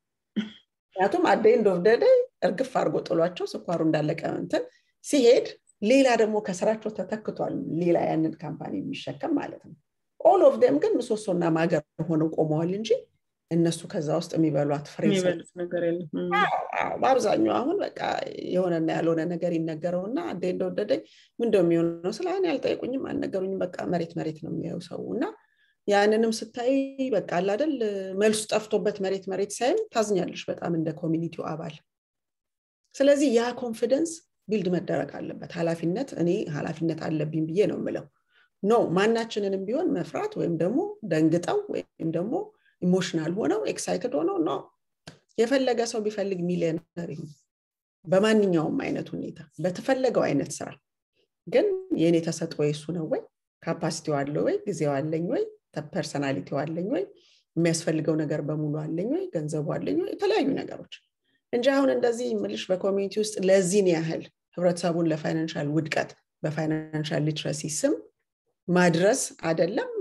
ያቱም at the end of the day እርግፍ አርጎ ጥሏቸው ስኳሩ እንዳለቀ እንትን ሲሄድ ሌላ ደግሞ ከስራቸው ተተክቷል ሌላ ያንን ካምፓኒ የሚሸከም ማለት ነው all of them ግን ምሶሶና ማገር ሆነው ቆመዋል እንጂ እነሱ ከዛ ውስጥ የሚበሏት ፍሬ የሚበሉት ነገር የለም በአብዛኛው አሁን በቃ የሆነና ያልሆነ ነገር ይነገረውና አደ እንደወደደኝ ምን እንደሚሆነው ስለአን ያልጠይቁኝም አልነገሩኝም በቃ መሬት መሬት ነው የሚያዩ ሰውና ያንንም ስታይ በቃ አለ አይደል መልሱ ጠፍቶበት መሬት መሬት ሳይም ታዝኛለሽ በጣም እንደ ኮሚኒቲው አባል ስለዚህ ያ ኮንፊደንስ ቢልድ መደረግ አለበት ኃላፊነት እኔ ኃላፊነት አለብኝ ብዬ ነው የምለው ኖ ማናችንንም ቢሆን መፍራት ወይም ደግሞ ደንግጠው ወይም ደግሞ ኢሞሽናል ሆነው ኤክሳይትድ ሆነው ኖ የፈለገ ሰው ቢፈልግ ሚሊዮነር ይሁን በማንኛውም አይነት ሁኔታ በተፈለገው አይነት ስራ ግን የኔ ተሰጥኦ እሱ ነው ወይ ካፓሲቲው አለው ወይ ጊዜው አለኝ ወይ ፐርሰናሊቲው አለኝ ወይ የሚያስፈልገው ነገር በሙሉ አለኝ ወይ ገንዘቡ አለኝ ወይ የተለያዩ ነገሮች እንጂ አሁን እንደዚህ ምልሽ በኮሚኒቲ ውስጥ ለዚህ ነው ያህል ህብረተሰቡን ለፋይናንሻል ውድቀት በፋይናንሻል ሊትረሲ ስም ማድረስ አይደለም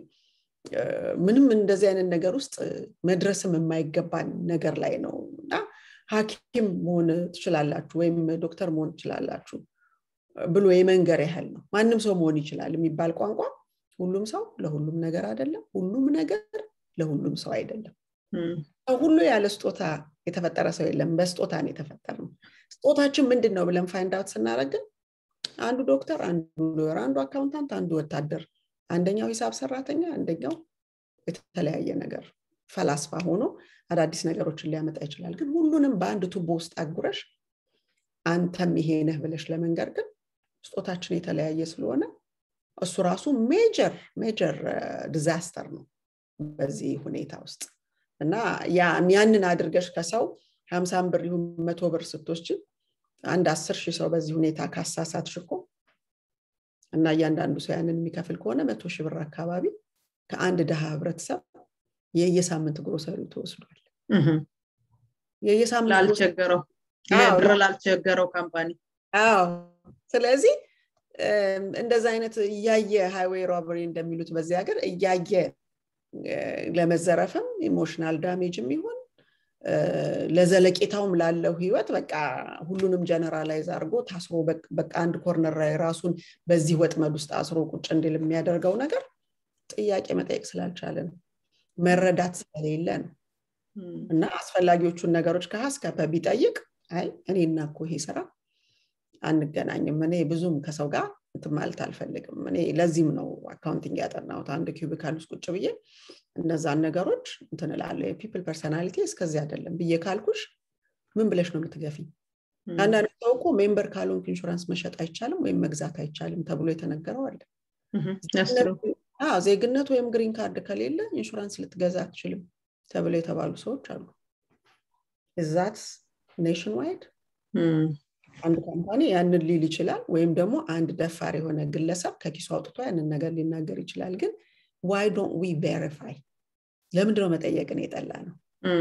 ምንም እንደዚህ አይነት ነገር ውስጥ መድረስም የማይገባን ነገር ላይ ነውና ሐኪም መሆን ትችላላችሁ ወይም ዶክተር መሆን ትችላላችሁ ብሎ የመንገር ያህል ነው ማንንም ሰው መሆን ይችላል የሚባል ቋንቋ ሁሉም ሰው ለሁሉም ነገር አይደለም ሁሉም ነገር ለሁሉም ሰው አይደለም ሁሉ ያለ ስጦታ የተፈጠረ ሰው የለም በስጦታ ነው የተፈጠረው ስጦታችን ምንድነው ብለን ፋይንድ አውት ስናረግ አንዱ ዶክተር አንዱ ሎየር አንዱ አካውንታንት አንዱ ወታደር አንደኛው ሂሳብ ሰራተኛ አንደኛው የተለያየ ነገር ፈላስፋ ሆኖ አዳዲስ ነገሮችን ሊያመጣ ይችላል ግን ሁሉንም በአንድ ቱቦ ውስጥ አጉረሽ አንተም ይሄ ነህ ብለሽ ለመንገር ግን ስጦታችን የተለያየ ስለሆነ እሱ ራሱ ሜጀር ሜጀር ዲዛስተር ነው በዚህ ሁኔታ ውስጥ እና ያ ያንን አድርገሽ ከሰው ሃምሳ ብር ይሁን መቶ ብር ስትወስጂ አንድ አስር ሺህ ሰው በዚህ ሁኔታ ካሳሳትሽ እኮ እና ያንዳንዱ ሰው ያንን የሚከፍል ከሆነ መቶ ሺህ ብር አካባቢ ከአንድ ደሃ ህብረተሰብ የየሳምንት ግሮሰሪ ተወስዷል የየሳምንት ላልቸገረው ለብር ላልቸገረው ካምፓኒ አዎ ስለዚህ እንደዛ አይነት ያየ ሃይዌይ ሮበሪ እንደሚሉት በዚህ ሀገር ያየ ለመዘረፍም ኢሞሽናል ዳሜጅም ይሁን ለዘለቄታውም ላለው ህይወት በቃ ሁሉንም ጀነራላይዝ አድርጎ ታስሮ በቃ አንድ ኮርነር ላይ ራሱን በዚህ ወጥመድ ውስጥ አስሮ ቁጭ እንዲል የሚያደርገው ነገር ጥያቄ መጠየቅ ስላልቻለ ነው መረዳት ስለሌለ ነው እና አስፈላጊዎቹን ነገሮች ከሐስከ ቢጠይቅ አይ እኔና እኮ ይሄ ስራ አንገናኝም እኔ ብዙም ከሰው ጋር ማለት አልፈልግም እኔ ለዚህም ነው አካውንቲንግ ያጠናሁት አንድ ኪዩቢካል ውስጥ ቁጭ ብዬ እነዛን ነገሮች እንትን እላለሁ የፒፕል ፐርሰናሊቲ እስከዚህ አይደለም ብዬ ካልኩሽ ምን ብለሽ ነው የምትገፊኝ አንዳንድ ሰው እኮ ሜምበር ካልሆንክ ኢንሹራንስ መሸጥ አይቻልም ወይም መግዛት አይቻልም ተብሎ የተነገረው አለ አዎ ዜግነት ወይም ግሪን ካርድ ከሌለ ኢንሹራንስ ልትገዛ አትችልም ተብሎ የተባሉ ሰዎች አሉ is that nationwide አንድ ካምፓኒ ያንን ሊል ይችላል ወይም ደግሞ አንድ ደፋር የሆነ ግለሰብ ከኪሱ አውጥቶ ያንን ነገር ሊናገር ይችላል ግን why don't we verify ለምንድነው መጠየቅን የጠላ ነው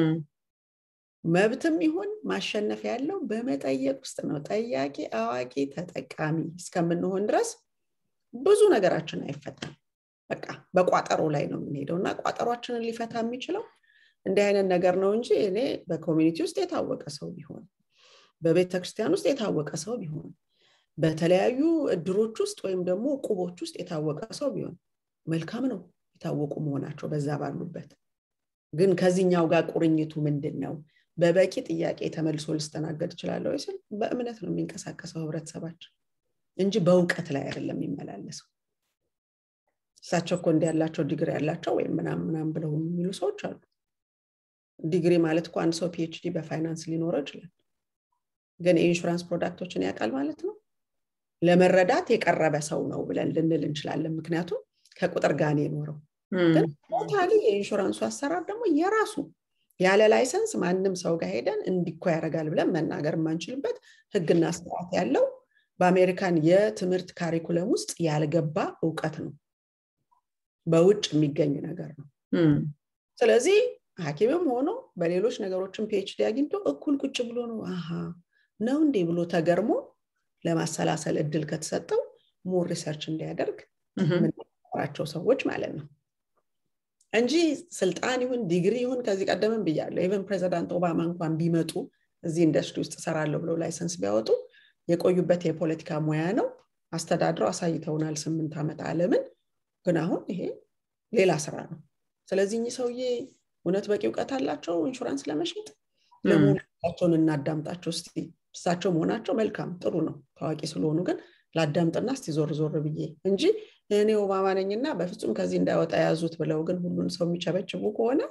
መብትም ይሁን ማሸነፍ ያለው በመጠየቅ ውስጥ ነው ጠያቂ አዋቂ ተጠቃሚ እስከምንሆን ድረስ ብዙ ነገራችን አይፈታም በቃ በቋጠሮ ላይ ነው የምንሄደውና ቋጠሯችንን ሊፈታ የሚችለው እንዲህ አይነት ነገር ነው እንጂ እኔ በኮሚኒቲ ውስጥ የታወቀ ሰው ቢሆን በቤተ ክርስቲያን ውስጥ የታወቀ ሰው ቢሆን በተለያዩ እድሮች ውስጥ ወይም ደግሞ ቁቦች ውስጥ የታወቀ ሰው ቢሆን መልካም ነው የታወቁ መሆናቸው በዛ ባሉበት ግን ከዚህኛው ጋር ቁርኝቱ ምንድነው በበቂ ጥያቄ ተመልሶ ልስተናገድ ይችላል ወይስ በእምነት ነው የሚንቀሳቀሰው ህብረተሰባችን እንጂ በእውቀት ላይ አይደለም የሚመላለሰው እሳቸው እኮ እንዲያላቸው ዲግሪ ያላቸው ወይ ምናምን ምናምን ብለው የሚሉ ሰዎች አሉ ዲግሪ ማለት እኮ አንድ ሰው ፒኤችዲ በፋይናንስ ሊኖረው ይችላል ግን ኢንሹራንስ ፕሮዳክቶችን ያቃል ማለት ነው ለመረዳት የቀረበ ሰው ነው ብለን ልንል እንችላለን ምክንያቱም ከቁጥር ጋር ነው የኖረው ግን ቶታሊ የኢንሹራንሱ አሰራር ደግሞ የራሱ ያለ ላይሰንስ ማንንም ሰው ጋር ሄደን እንዲኮ ያረጋል ብለን መናገር ማንችልበት ህግና ስርዓት ያለው በአሜሪካን የትምህርት ካሪኩለም ውስጥ ያልገባ ዕውቀት ነው በውጭ የሚገኝ ነገር ነው ስለዚህ ሐኪምም ሆኖ በሌሎች ነገሮችን ፒኤችዲ አግኝቶ እኩል ቁጭ ብሎ ነው አሃ ነው እንዴ ብሎ ተገርሞ ለማሰላሰል እድል ከተሰጠው ሞር ሪሰርች እንዲያደርግ ምንራቸው ሰዎች ማለት ነው እንጂ ስልጣን ይሁን ዲግሪ ይሁን ከዚህ ቀደምም ብያለሁ ኢቨን ፕሬዚዳንት ኦባማ እንኳን ቢመጡ እዚህ ኢንደስትሪ ውስጥ ሰራለሁ ብለው ላይሰንስ ቢያወጡ የቆዩበት የፖለቲካ ሙያ ነው አስተዳድረው አሳይተውናል ስምንት ዓመት ዓለምን ግን አሁን ይሄ ሌላ ስራ ነው ስለዚህ እኚህ ሰውዬ እውነት በቂ ዕውቀት አላቸው ኢንሹራንስ ለመሸጥ ለሞላቸውን እናዳምጣቸው እስቲ እሳቸው መሆናቸው መልካም ጥሩ ነው ታዋቂ ስለሆኑ ግን ላዳምጥና እስቲ ዞር ዞር ብዬ እንጂ እኔ ኦባማ ነኝና በፍጹም ከዚህ እንዳይወጣ ያዙት ብለው ግን ሁሉን ሰው የሚቸበችቡ ከሆነ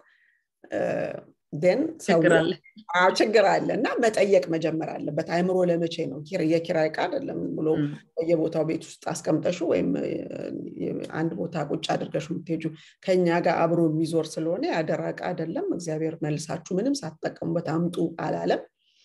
then ችግራለ አዎ ችግራለና መጠየቅ መጀመር አለበት አይምሮ ለመቼ ነው የኪራይ ዕቃ አይደለም ብሎ በየቦታው ቤት ውስጥ አስቀምጠሹ ወይም አንድ ቦታ ቁጭ አድርገሽ ምትሄጁ ከኛ ጋር አብሮ የሚዞር ስለሆነ ያደራ ዕቃ አይደለም እግዚአብሔር መልሳችሁ ምንም ሳትጠቀሙበት አምጡ አላለም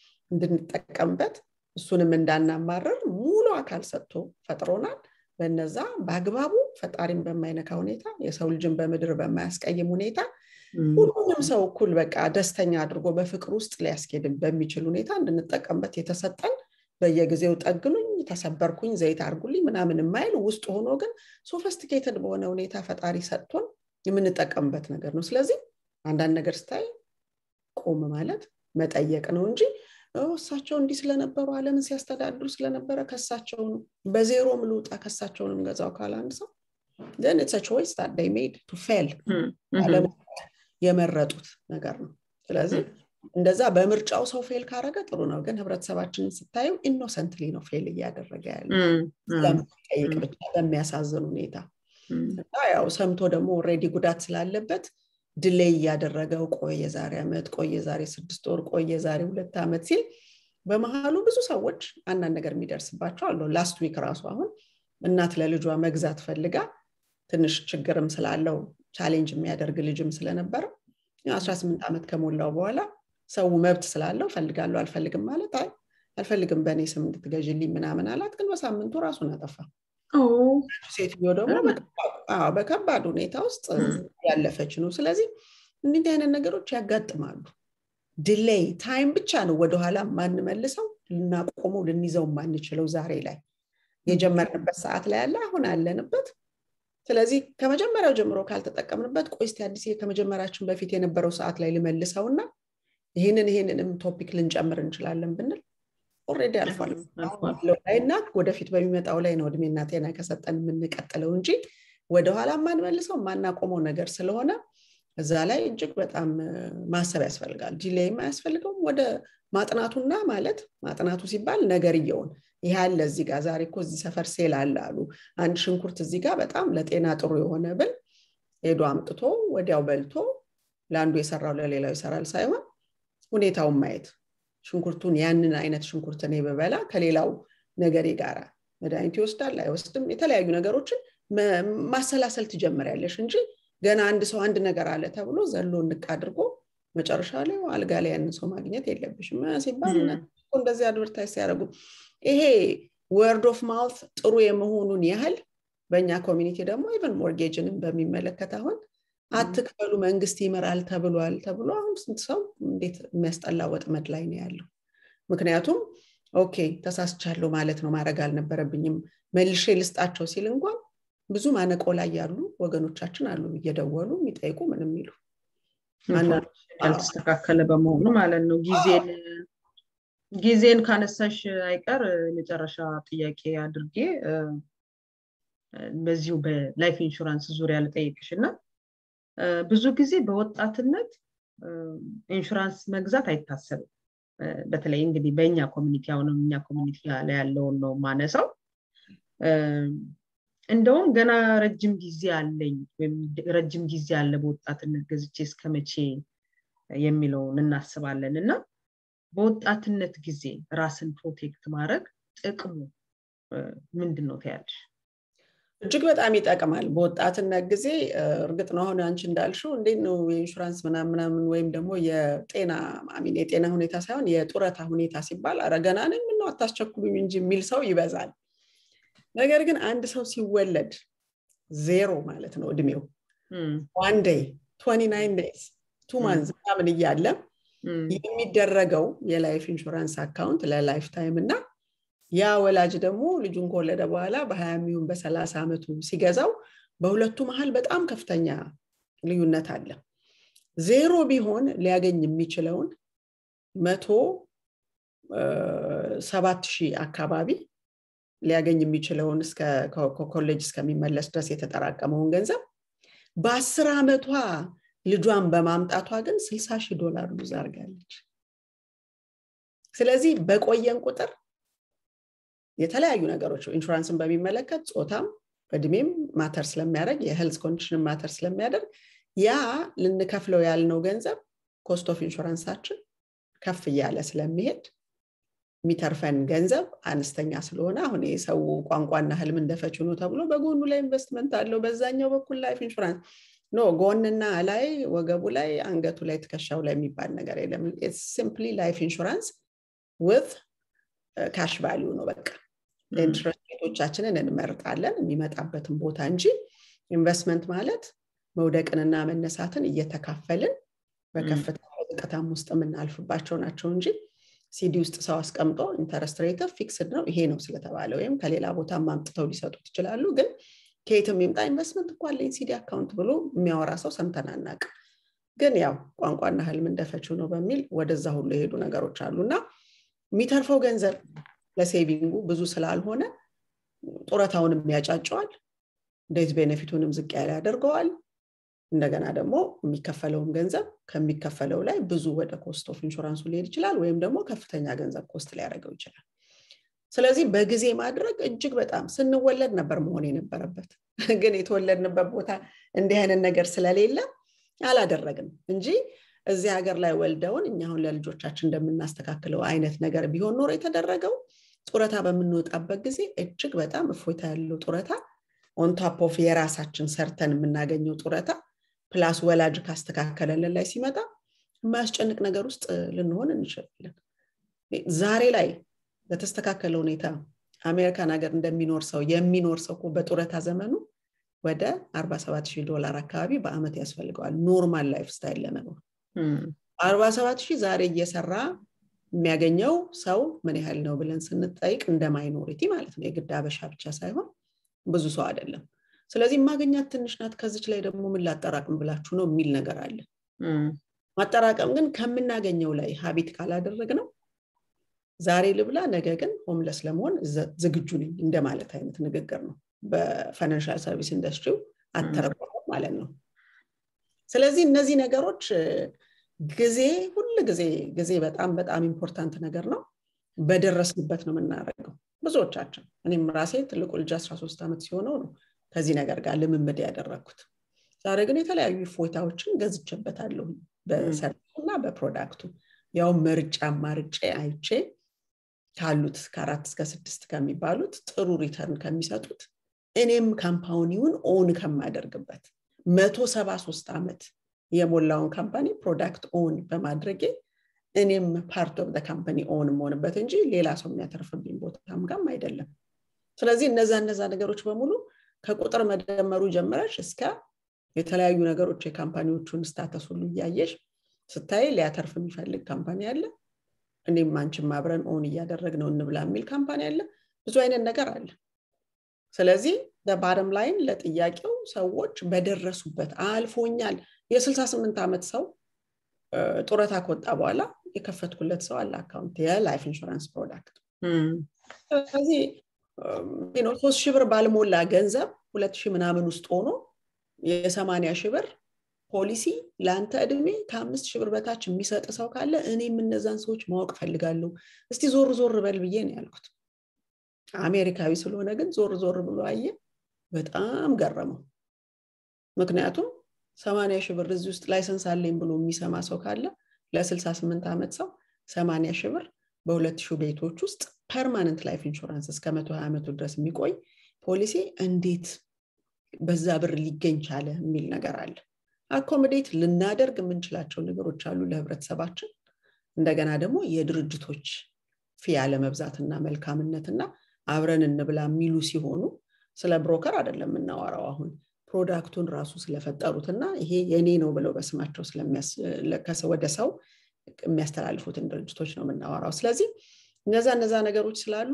እንድንጠቀምበት እሱንም እንዳናማረር ሙሉ አካል ሰጥቶ ፈጥሮናል በእነዛ በአግባቡ ፈጣሪን በማይነካ ሁኔታ የሰው ልጅን በመድር በማያስቀይም ሁኔታ ሁሉንም ሰው እኩል በቃ ደስተኛ አድርጎ በፍቅር ውስጥ ሊያስኬድም በሚችል ሁኔታ እንድንጠቀምበት የተሰጠን በየጊዜው ጠግኑኝ ተሰበርኩኝ ዘይት አርጉልኝ ምናምን ማይል ውስጥ ሆኖ ግን ሶፊስቲኬትድ በሆነ ሁኔታ ፈጣሪ ሰጥቶን የምንጠቀምበት ነገር ነው ስለዚህ አንዳንድ ነገር ስታይ ቆም ማለት መጠየቅ ነው እንጂ እሳቸው እንዲ ስለነበሩ ዓለምን ሲያስተዳድሩ ስለነበረ ከሳቸው በዜሮ ምሉጣ ከሳቸውንም ገዛው ካላንድ ሰው then it's a choice that they made to fail ዓለም የመረጡት ነገር ነው ስለዚህ እንደዛ በምርጫው ሰው ፌል ካረገ ጥሩ ነው ግን ህብረተሰባችንን ስታዩ ኢኖሰንትሊ ነው ፌል ያደረገ ያለው ስለማይጠይቅ ብቻ በሚያሳዝን ሁኔታ እና ያው ሰምቶ ደግሞ ኦሬዲ ጉዳት ስላለበት ዲሌይ ያደረገው ቆየ ዛሬ አመት ቆየ ዛሬ ስድስት ወር ቆየ ዛሬ ሁለት አመት ሲል በመሃሉ ብዙ ሰዎች አንዳንድ ነገር የሚደርስባቸው አሉ ላስት ዊክ ራሱ አሁን እናት ለልጇ መግዛት ፈልጋ ትንሽ ችግርም ስላለው ቻሌንጅ የሚያደርግ ልጅም ስለነበረ አስራ ስምንት አመት ከሞላው በኋላ ሰው መብት ስላለው ፈልጋለሁ አልፈልግም ማለት አይ አልፈልግም በኔ ስም እንድትገዥልኝ ምናምን አላት ግን በሳምንቱ ራሱን አጠፋ ኦ ሴትዮ ደግሞ አዎ በከባድ ሁኔታ ውስጥ ያለፈች ነው ስለዚህ እንዲህ አይነት ነገሮች ያጋጥማሉ ዲሌይ ታይም ብቻ ነው ወደ ኋላ ማን መልሰው ልናቆመው ልንይዘው ማንችለው ዛሬ ላይ የጀመርንበት ሰዓት ላይ ያለ አሁን አለንበት ስለዚህ ከመጀመሪያው ጀምሮ ካልተጠቀምንበት ቆይስቲ አዲስ ከመጀመራችን በፊት የነበረው ሰዓት ላይ ልመልሰውና ይሄንን ይሄንንም ቶፒክ ልንጨምር እንችላለን ብንል ኦሬዲ አልፏል ለላይና ወደፊት በሚመጣው ላይ ነው እድሜና ጤና ከሰጠን የምንቀጥለው እንጂ ወደ ኋላ ማን መልሰው ማናቆመው ነገር ስለሆነ እዛ ላይ እጅግ በጣም ማሰብ ያስፈልጋል ዲሌይ ማያስፈልገው ወደ ማጥናቱና ማለት ማጥናቱ ሲባል ነገር ይየውን ይያለ እዚህ ጋር ዛሬ እኮ እዚህ ሰፈር ሴል አለ አሉ አንድ ሽንኩርት እዚህ ጋር በጣም ለጤና ጥሩ የሆነ ብል ሄዶ አምጥቶ ወዲያው በልቶ ላንዱ የሰራው ለሌላው ይሰራል ሳይሆን ሁኔታውን ማየት ሽንኩርቱን ያንን አይነት ሽንኩርት ነው በበላ ከሌላው ነገር ጋራ መድኃኒት ይወስዳል አይወስድም የተለያዩ ነገሮችን ማሰላሰል ትጀምሪያለሽ እንጂ ገና አንድ ሰው አንድ ነገር አለ ተብሎ ዘሎ እንቅ አድርጎ መጨረሻ ላይ አልጋ ላይ ያን ሰው ማግኘት የለብሽም ሲባል እንደዚህ አድቨርታይዝ ያደርጉ ይሄ word of mouth ጥሩ የመሆኑን ያህል በእኛ ኮሚኒቲ ደግሞ even mortgageንም በሚመለከት አሁን አትክፈሉ መንግስት ይመራል ተብሏል ተብሎ አሁን ስንት ሰው እንዴት የሚያስጠላ ወጥመድ ላይ ነው ያለው ምክንያቱም ኦኬ ተሳስቻለሁ ማለት ነው ማረግ አልነበረብኝም መልሼ ልስጣቸው ሲል እንኳን ብዙ ማነቆ ላይ ያሉ ወገኖቻችን አሉ እየደወሉ የሚጠይቁ ምንም ይሉ ማናል ያልተስተካከለ በመሆኑ ማለት ነው ጊዜን ጊዜን ካነሳሽ አይቀር መጨረሻ ጥያቄ አድርጌ በዚሁ በላይፍ ኢንሹራንስ ዙሪያ ለጠይቅሽና ብዙ ጊዜ በወጣትነት ኢንሹራንስ መግዛት አይታሰብም በተለይ እንግዲህ በእኛ ኮሚኒቲ አሁንም እኛ ኮሚኒቲ ላይ ያለው ነው ማነሳው እንደውም ገና ረጅም ጊዜ አለኝ ወይም ረጅም ጊዜ አለ በወጣትነት ገዝቼ እስከመቼ የሚለውን እናስባለንና በወጣትነት ጊዜ ራስን ፕሮቴክት ማድረግ ጥቅሙ ምንድነው ታያለሽ እጅግ በጣም ይጠቅማል በወጣትነት ጊዜ እርግጥ ነው አሁን አንቺ እንዳልሽው እንዴት ነው የኢንሹራንስ ምናምን ምናምን ወይም ደግሞ የጤና አሚን የጤና ሁኔታ ሳይሆን የጡረታ ሁኔታ ሲባል አረጋና ነኝ ምን ነው አታስቸኩሉኝ እንጂ የሚል ሰው ይበዛል ነገር ግን አንድ ሰው ሲወለድ ዜሮ ማለት ነው እድሜው one day twenty-nine days two months ምናምን እያለ የሚደረገው የላይፍ ኢንሹራንስ አካውንት ለላይፍ ታይም እና ያ ወላጅ ደግሞ ልጁን ከወለደ በኋላ በ20 ሚሊዮን በ30 አመቱ ሲገዛው በሁለቱ መሃል በጣም ከፍተኛ ልዩነት አለ ዜሮ ቢሆን ሊያገኝ የሚችለውን መቶ ሰባት ሺህ አካባቢ ሊያገኝ የሚችለውን እስከ ኮሌጅ እስከሚመለስ ድረስ የተጠራቀመውን ገንዘብ በ10 አመቷ ልጇን በማምጣቷ ግን ስልሳ ሺህ ዶላር ሉዝ አድርጋለች። ስለዚህ በቆየን ቁጥር የተለያዩ ነገሮች ኢንሹራንስን በሚመለከት ጾታም እድሜም ማተር ስለሚያደርግ የሄልዝ ኮንዲሽን ማተር ስለሚያደርግ ያ ልንከፍለው ያልነው ገንዘብ ኮስት ኦፍ ኢንሹራንሳችን ከፍ ያለ ስለሚሄድ ሚተርፈን ገንዘብ አነስተኛ ስለሆነ አሁን የሰው ቋንቋና ህልም እንደፈች ነው ተብሎ በጎኑ ላይ ኢንቨስትመንት አለው በዛኛው በኩል ላይፍ ኢንሹራንስ ኖ ጎንና ላይ ወገቡ ላይ አንገቱ ላይ ተከሻው ላይ የሚባል ነገር የለም ኢትስ ሲምፕሊ ላይፍ ኢንሹራንስ with uh, cash value ነው በቃ ኢንትረስት ሬቶቻችንን እንመርጣለን የሚመጣበትን ቦታ እንጂ ኢንቨስትመንት ማለት መውደቅንና መነሳትን እየተካፈልን በከፍተኛ ዝቅታም ውስጥ የምናልፍባቸው ናቸው እንጂ ሲዲ ውስጥ ሰው አስቀምጦ ኢንተረስት ሬት ፊክስድ ነው ይሄ ነው ስለተባለ ወይም ከሌላ ቦታ ማምጥተው ሊሰጡት ይችላሉ ግን ከየትም ይምጣ ኢንቨስትመንት እኮ አለኝ ሲዲ አካውንት ብሎ የሚያወራ ሰው ሰምተናናቅ ግን ያው ቋንቋና ህልም እንደፈችው ነው በሚል ወደዛ ሁሉ የሄዱ ነገሮች አሉና ሚተርፈው ገንዘብ ለሴቪንጉ ብዙ ስላልሆነ ጡረታውንም ያጫጫዋል ዴት ቤኔፊቱንም ዝቅ ያለ ያደርገዋል እንደገና ደግሞ የሚከፈለውም ገንዘብ ከሚከፈለው ላይ ብዙ ወደ ኮስት ኦፍ ኢንሹራንሱ ሊሄድ ይችላል ወይም ደግሞ ከፍተኛ ገንዘብ ኮስት ሊያደርገው ይችላል ስለዚህ በጊዜ ማድረግ እጅግ በጣም ስንወለድ ነበር መሆን የነበረበት ግን የተወለድንበት ቦታ እንዲህ አይነት ነገር ስለሌለ አላደረግንም እንጂ እዚህ ሀገር ላይ ወልደውን እኛ አሁን ለልጆቻችን እንደምናስተካክለው አይነት ነገር ቢሆን ኖር የተደረገው ጡረታ በመንወጣበት ጊዜ እጅግ በጣም እፎይታ ያለው ጡረታ on top of የራሳችን ሰርተን የምናገኘው ጡረታ ፕላስ ወላጅ ካስተካከለልን ላይ ሲመጣ ማስጨንቅ ነገር ውስጥ ልንሆን እንችላለን ዛሬ ላይ በተስተካከለ ሁኔታ አሜሪካን ሀገር እንደሚኖር ሰው የሚኖር ሰው በጡረታ ዘመኑ ወደ አርባ ሰባት ሺህ ዶላር አካባቢ በአመት ያስፈልገዋል ኖርማል ላይፍ ስታይል ለመኖር አርባ ሰባት ሺህ ዛሬ እየሰራ የሚያገኘው ሰው ምን ያህል ነው ብለን ስንጠይቅ እንደ ማይኖሪቲ ማለት ነው የግድ አበሻ ብቻ ሳይሆን ብዙ ሰው አይደለም ስለዚህ ማግኛት ትንሽ ናት ከዚች ላይ ደግሞ ምን ላጠራቅም ብላችሁ ነው የሚል ነገር አለ ማጠራቀም ግን ከምናገኘው ላይ ሀቢት ካላደረግነው ዛሬ ልብላ ነገ ግን ሆምለስ ለመሆን ዝግጁ ነኝ እንደማለት አይነት ንግግር ነው በፋይናንሻል ሰርቪስ ኢንደስትሪው አተረቆም ማለት ነው ስለዚህ እነዚህ ነገሮች ጊዜ ሁሉ ጊዜ ጊዜ በጣም በጣም ኢምፖርታንት ነገር ነው በደረስንበት ነው የምናደርገው ብዙዎቻችን እኔም ራሴ ትልቁ ልጅ አስራ ሶስት አመት ሲሆነው ነው ከዚህ ነገር ጋር ልምምድ ያደረኩት ዛሬ ግን የተለያዩ ፎይታዎችን ገዝቼበታለሁ በሰርቪስና በፕሮዳክቱ ያው ምርጫ ማርጬ አይቼ ካሉት ከአራት እስከ ስድስት ከሚባሉት ጥሩ ሪተርን ከሚሰጡት እኔም ካምፓኒውን ኦን ከማደርግበት መቶ ሰባ ሶስት አመት የሞላውን ካምፓኒ ፕሮዳክት ኦን በማድረግ እኔም ፓርት ኦፍ ዘ ካምፓኒ ኦን መሆንበት እንጂ ሌላ ሰው የሚያተርፍብኝ ቦታም ጋም አይደለም ስለዚህ እነዛ እነዛ ነገሮች በሙሉ ከቁጥር መደመሩ ጀምረሽ እስከ የተለያዩ ነገሮች የካምፓኒዎቹን ስታተስ ሁሉ ያያየሽ ስታይ ሊያተርፍ የሚፈልግ ካምፓኒ አለ እኔም አንቺም አብረን ኦን እያደረግነው እንብላ የሚል ካምፓኒ አለ ብዙ አይነት ነገር አለ ስለዚህ the bottom line ለጥያቄው ሰዎች በደረሱበት አልፎኛል የ68 አመት ሰው ጡረታ ከወጣ በኋላ የከፈትኩለት ሰው አለ አካውንት የላይፍ ኢንሹራንስ ፕሮዳክት ስለዚህ you know ሶስት ሺህ ብር ባልሞላ ገንዘብ ሁለት ሺህ ምናምን ውስጥ ሆኖ የ80 ሺህ ብር ፖሊሲ ላንተ እድሜ ከ5 ሺህ ብር በታች የሚሰጥ ሰው ካለ እኔም እነዛን ሰዎች ማወቅ ፈልጋለሁ እስቲ ዞር ዞር በል ብዬ ነው ያልኩት አሜሪካዊ ስለሆነ ግን ዞር ዞር ብሎ አየ በጣም ገረመው ምክንያቱም ሰማንያ ሺህ ብር እዚህ ውስጥ ላይሰንስ አለኝ ብሎ የሚሰማ ሰው ካለ ለ68 አመት ሰው ሰማንያ ሺህ ብር በሁለት ሺህ ቤቶች ውስጥ ፐርማነንት ላይፍ ኢንሹራንስ እስከ መቶ ሃያ አመት ድረስ የሚቆይ ፖሊሲ እንዴት በዛ ብር ሊገኝ ቻለ የሚል ነገር አለ አኮሞዴት ልናደርግ የምንችላቸው ነገሮች አሉ ለህብረተሰባችን እንደገና ደግሞ የድርጅቶች ፊያለ መብዛትና መልካምነትና አብረን እንብላ የሚሉ ሲሆኑ ስለ ብሮከር አይደለም እናወራው አሁን ፕሮዳክቱን ራሱ ስለፈጠሩትና ይሄ የኔ ነው ብለው በስማቸው ስለሚያስ ወደ ሰው የሚያስተላልፉትን ድርጅቶች ነው የምናወራው ስለዚህ እነዛ እነዛ ነገሮች ስላሉ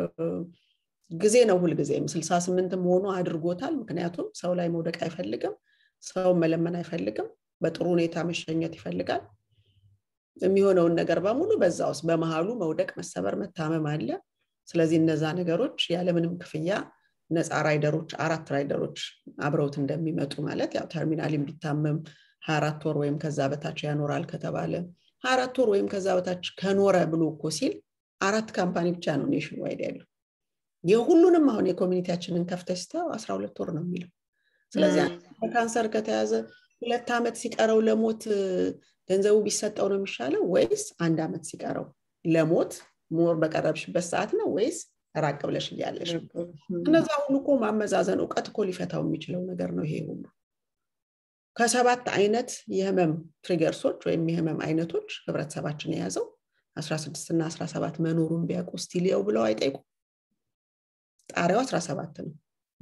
ጊዜ ነው ሁሉ ጊዜም ስልሳ ስምንት ሆኖ አድርጎታል ምክንያቱም ሰው ላይ መውደቅ አይፈልግም ሰው መለመን አይፈልግም በጥሩ ሁኔታ መሸኘት ይፈልጋል የሚሆነውን ነገር በሙሉ በዛውስ በመሃሉ መውደቅ መሰበር መታመም አለ ስለዚህ እነዛ ነገሮች ያለ ምንም ክፍያ ነፃ ራይደሮች አራት ራይደሮች አብረውት እንደሚመጡ ማለት ያው ተርሚናልም ቢታመም አራት ወር ወይም ከዛ በታች ያኖራል ከተባለ አራት ወር ወይም ከዛ በታች ከኖረ ብሎ እኮ ሲል አራት ካምፓኒ ብቻ ነው ኔሽን ዋይድ ያለው የሁሉንም አሁን የኮሚኒቲያችንን ከፍተስተው አስራ ሁለት ወር ነው የሚለው ስለዚህ በካንሰር ከተያዘ ሁለት አመት ሲቀረው ለሞት ገንዘቡ ቢሰጠው ነው የሚሻለው ወይስ አንድ አመት ሲቀረው ለሞት ሞር በቀረብሽበት ሰዓት ነው ወይስ ራቅ ብለሽ ያለሽ እነዛ ሁሉ እኮ ማመዛዘን ዕውቀት እኮ ሊፈታው የሚችለው ነገር ነው ይሄ ሁሉ ከሰባት አይነት የህመም ትሪገርሶች ወይም የህመም አይነቶች ህብረተሰባችን የያዘው አስራ ስድስት እና አስራ ሰባት መኖሩን ቢያውቁ ስቲሊው ብለው አይጠይቁ ጣሪያው አስራ ሰባት ነው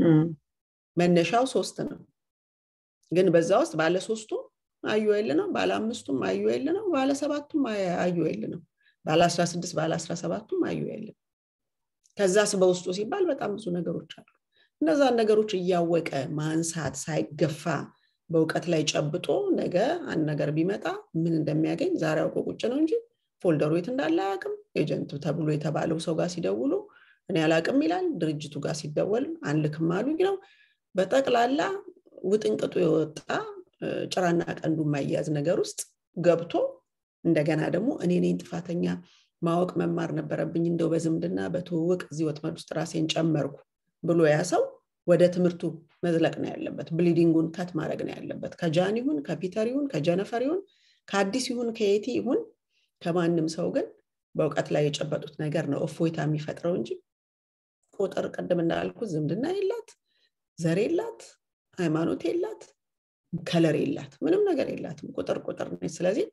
መነሻው ሶስት ነው ግን በዛ ውስጥ ባለ ሶስቱ አዩኤል ነው ባለ አምስቱም አዩኤል ነው ባለ ሰባቱም አዩኤል ነው ባለ አስራ ስድስት ባለ አስራ ሰባቱም አዩኤል ከዛስ በውስጡ ሲባል በጣም ብዙ ነገሮች አሉ እነዛ ነገሮች እያወቀ ማንሳት ሳይገፋ በእውቀት ላይ ጨብጦ ነገ አንድ ነገር ቢመጣ ምን እንደሚያገኝ ዛሬ አውቆ ቁጭ ነው እንጂ ፎልደሩ የት እንዳለ አያውቅም ኤጀንቱ ተብሎ የተባለው ሰው ጋር ሲደውሉ እኔ አላውቅም ይላል ድርጅቱ ጋር ሲደወል አንልክም አሉኝ ነው በጠቅላላ ውጥንቅጡ የወጣ ጭራና ቀንዱ ማያዝ ነገር ውስጥ ገብቶ እንደገና ደግሞ እኔ ነኝ ጥፋተኛ ማወቅ መማር ነበረብኝ እንደው በዝምድና በትውውቅ እዚህ ወጥመድ ውስጥ ራሴን ጨመርኩ ብሎ ያሰው ወደ ትምርቱ መዝለቅ ነው ያለበት ብሊዲንጉን ከት ማድረግ ነው ያለበት ከጃን ይሁን ከፒተር ይሁን ከጀነፈር ይሁን ከአዲስ ይሁን ከየቲ ይሁን ከማንም ሰው ግን በእውቀት ላይ የጨበጡት ነገር ነው እፎይታ የሚፈጥረው እንጂ ቁጥር ቀደም እንዳልኩት ዝምድና የላት ዘር የላት ሃይማኖት የላት ከለር የላት ምንም ነገር የላትም ቁጥር ቁጥር ነው ስለዚህ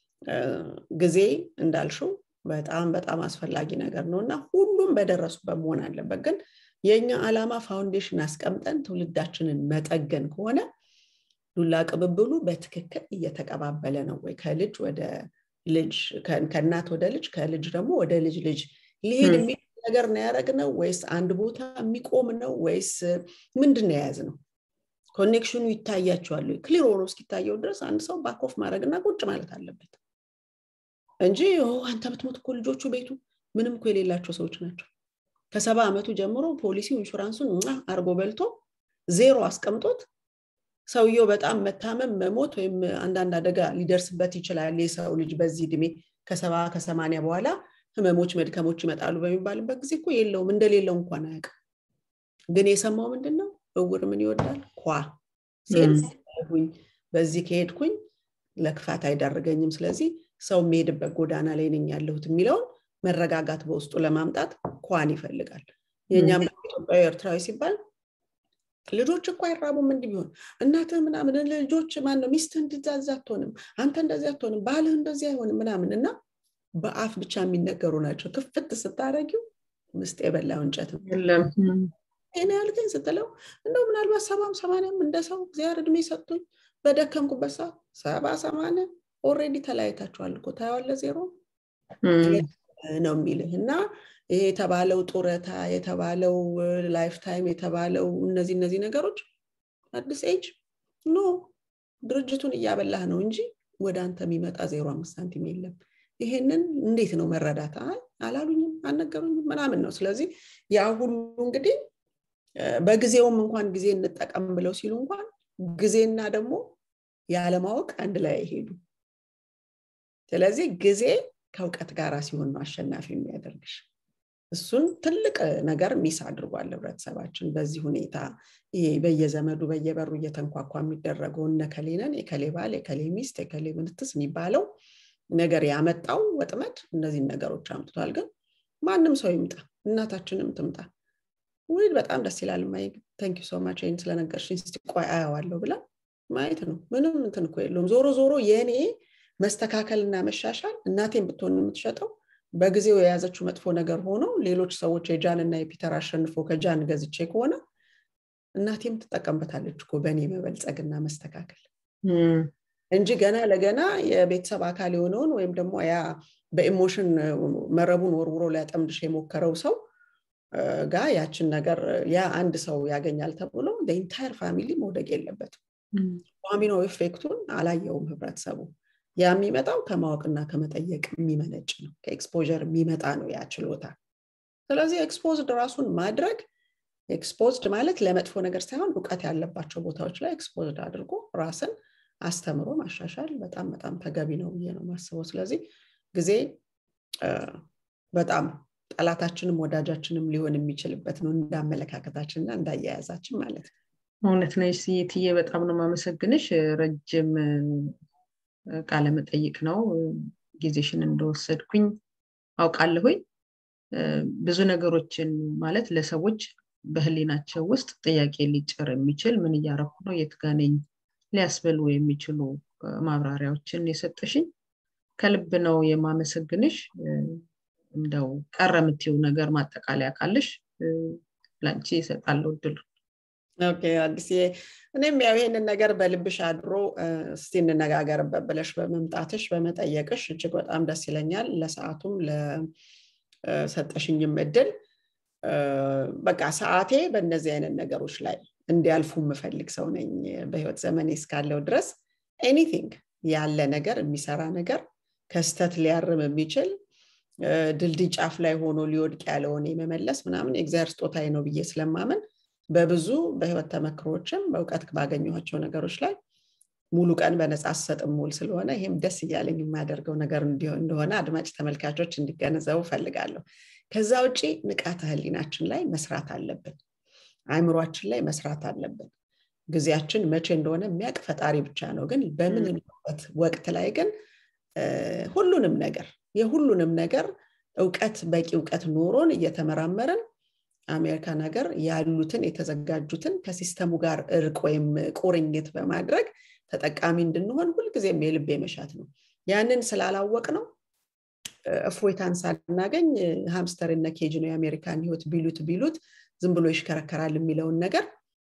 ጊዜ እንዳልሽው በጣም በጣም አስፈላጊ ነገር ነውና ሁሉም በደረሱበት መሆን አለበት ግን የኛ ዓላማ ፋውንዴሽን አስቀምጠን ትውልዳችንን መጠገን ከሆነ ዱላ ቅብብሉ በትክክል እየተቀባበለ ነው ወይ ከልጅ ወደ ልጅ ከእናት ወደ ልጅ ከልጅ ደግሞ ወደ ልጅ ልጅ ሊሄድ የሚል ነገር ነው ያደረግነው ወይስ አንድ ቦታ የሚቆም ነው ወይስ ምንድነው ያዝነው ኮኔክሽኑ ይታያቸዋል ክሊር ሆኖ እስኪታየው ድረስ አንድ ሰው ባክ ኦፍ ማድረግና ቁጭ ማለት አለበት እንጂ ኦ አንተ ብትሞት እኮ ልጆቹ ቤቱ ምንም እኮ የሌላቸው ሰዎች ናቸው ከሰባ አመቱ ጀምሮ ፖሊሲው ኢንሹራንሱን አርጎ በልቶ ዜሮ አስቀምጦት ሰውየው በጣም መታመም መሞት ወይም አንዳንድ አደጋ ሊደርስበት ይችላል የሰው ልጅ በዚህ እድሜ ከሰባ ከሰማንያ በኋላ ህመሞች መድከሞች ይመጣሉ በሚባልበት ጊዜ እኮ የለውም እንደሌለው እንኳን አያውቅ ግን የሰማው ምንድነው እውር ምን ይወዳል ኳ ሲልሁኝ በዚህ ከሄድኩኝ ለክፋት አይዳርገኝም ስለዚህ ሰው የሚሄድበት ጎዳና ላይ ነኝ ያለሁት የሚለው መረጋጋት በውስጡ ለማምጣት ኳን ይፈልጋል የኛም ኢትዮጵያዊ ኤርትራዊ ሲባል ልጆች እኮ አይራቡም እንዴ ቢሆን እናትህ ምናምን ልጆች ማን ነው ሚስት እንደዛ አትሆንም አንተ እንደዚህ አትሆንም ባልህ እንደዚህ አይሆንም ምናምን እና በአፍ ብቻ የሚነገሩ ናቸው ክፍት ስታረጊው ምስጥ የበላው እንጨት የለም እኔ ያልከኝ ስትለው እንደው ምናልባት ሰባም ሰማንያም እንደሰው እግዚአብሔር እድሜ ሰጥቶኝ በደከምኩበት ሰዓት ሰባ ሰማንያ ኦሬዲ ተላይታችኋል እኮ ታያዋለ ዜሮ ነው የሚልህና ይሄ የተባለው ጡረታ የተባለው ላይፍ ታይም የተባለው እነዚህ እነዚህ ነገሮች አዲስ ኤጅ ኖ ድርጅቱን እያበላህ ነው እንጂ ወደ አንተ የሚመጣ ዜሮ አምስት ሳንቲም የለም ይሄንን እንዴት ነው መረዳት አላሉኝም አልነገሩኝም ምናምን ነው ስለዚህ ያ ሁሉ እንግዲህ በጊዜውም እንኳን ጊዜ እንጠቀም ብለው ሲሉ እንኳን ጊዜና ደግሞ ያለማወቅ አንድ ላይ ሄዱ ስለዚህ ጊዜ ከውቀት ጋር ሲሆን ነው አሸናፊ የሚያደርግሽ እሱን ትልቅ ነገር ሚስ አድርጓል ህብረተሰባችን በዚህ ሁኔታ ይሄ በየዘመዱ በየበሩ እየተንኳኳ የሚደረገው ነከሌነን የከሌባል የከሌ ሚስት የከሌ ምንትስ የሚባለው ነገር ያመጣው ወጥመድ እነዚህ ነገሮች አምጥቷል ግን ማንም ሰው ይምጣ እናታችንም ትምጣ ወይ በጣም ደስ ይላል ማይ ታንክ ዩ ሶ ማች ኢን ስለነገርሽኝ እስቲ ቆይ አያዋለሁ ብላ ማየት ነው ምንም እንትን እኮ የለውም ዞሮ ዞሮ የኔ መስተካከልና መሻሻል እናቴን ብትሆን የምትሸጠው በጊዜው የያዘችው መጥፎ ነገር ሆኖ ሌሎች ሰዎች የጃንና የፒተር አሸንፎ ከጃን ገዝቼ ከሆነ እናቴም ተጠቀምበታለች እኮ በኔ መበልጸግና መስተካከል እንጂ ገና ለገና የቤተሰብ አካል የሆነውን ወይም ደግሞ ያ በኢሞሽን መረቡን ወርውሮ ሊያጠምድሽ የሞከረው ሰው ጋር ያችን ነገር ያ አንድ ሰው ያገኛል ተብሎ the entire family መውደቅ የለበትም ዶሚኖ ኢፌክቱን አላየውም ህብረተሰቡ ያ የሚመጣው ከማወቅና ከመጠየቅ የሚመነጭ ነው ከኤክስፖዠር የሚመጣ ነው ያ ችሎታ ስለዚህ ኤክስፖዝድ ራሱን ማድረግ ኤክስፖዝድ ማለት ለመጥፎ ነገር ሳይሆን ዕውቀት ያለባቸው ቦታዎች ላይ ኤክስፖዝድ አድርጎ ራስን አስተምሮ ማሻሻል በጣም በጣም ተገቢ ነው ብዬ ነው ማስበው ስለዚህ ጊዜ በጣም ጠላታችንም ወዳጃችንም ሊሆን የሚችልበት ነው እንዳመለካከታችንና እንዳያያዛችን ማለት ነው እውነት ነው የትዬ በጣም ነው ማመሰግንሽ ረጅም ቃለ መጠይቅ ነው ጊዜሽን እንደወሰድኩኝ አውቃለሁኝ ብዙ ነገሮችን ማለት ለሰዎች በህሊናቸው ውስጥ ጥያቄ ሊጭር የሚችል ምን ያረኩ ነው የትጋነኝ ሊያስበሉ የሚችሉ ማብራሪያዎችን የሰጠሽኝ ከልብ ነው የማመሰግንሽ እንደው ቀረምቲው ነገር ማጠቃለያ ካለሽ ላንቺ ይሰጣለው ድል ኦኬ አዲስ እኔም ያው ይሄንን ነገር በልብሽ አድሮ እስቲ እንነጋገርበት ብለሽ በመምጣትሽ በመጠየቅሽ እጅግ በጣም ደስ ይለኛል ለሰዓቱም ለሰጠሽኝም እድል በቃ ሰዓቴ በእነዚህ አይነት ነገሮች ላይ እንዲያልፉ መፈልግ ሰው ነኝ በህይወት ዘመኔ እስካለው ድረስ ኤኒቲንግ ያለ ነገር የሚሰራ ነገር ከስተት ሊያርም የሚችል ድልድይ ጫፍ ላይ ሆኖ ሊወድቅ ያለውን የመመለስ ምናምን እግዚአብሔር ስጦታዬ ነው ብዬ ስለማመን በብዙ በህይወት ተመክሮችም በእውቀት ባገኘኋቸው ነገሮች ላይ ሙሉ ቀን በነጻ ሰጥም ሙሉ ስለሆነ ይሄም ደስ ይያለኝ የማደርገው ነገር እንደሆነ አድማጭ ተመልካቾች እንዲገነዘቡ ፈልጋለሁ ከዛ ውጪ ንቃተ ህሊናችን ላይ መስራት አለብን አይምሮአችን ላይ መስራት አለብን ግዚያችን መቼ እንደሆነ የሚያቅ ፈጣሪ ብቻ ነው ግን በምን ወቅት ላይ ግን ሁሉንም ነገር የሁሉንም ነገር ዕውቀት በቂ ዕውቀት ኖሮን እየተመራመረን አሜሪካ ነገር ያሉትን የተዘጋጁትን ከሲስተሙ ጋር እርቅ ወይም ቁርኝት በማድረግ ተጠቃሚ እንድንሆን ሁሉ ጊዜም የልብ የመሻት ነው ያንን ስላላወቅ ነው እፎይታን ሳናገኝ ሃምስተር እና ኬጅ ነው የአሜሪካን ህይወት ቢሉት ቢሉት ዝም ብሎ ይሽከረከራል የሚለውን ነገር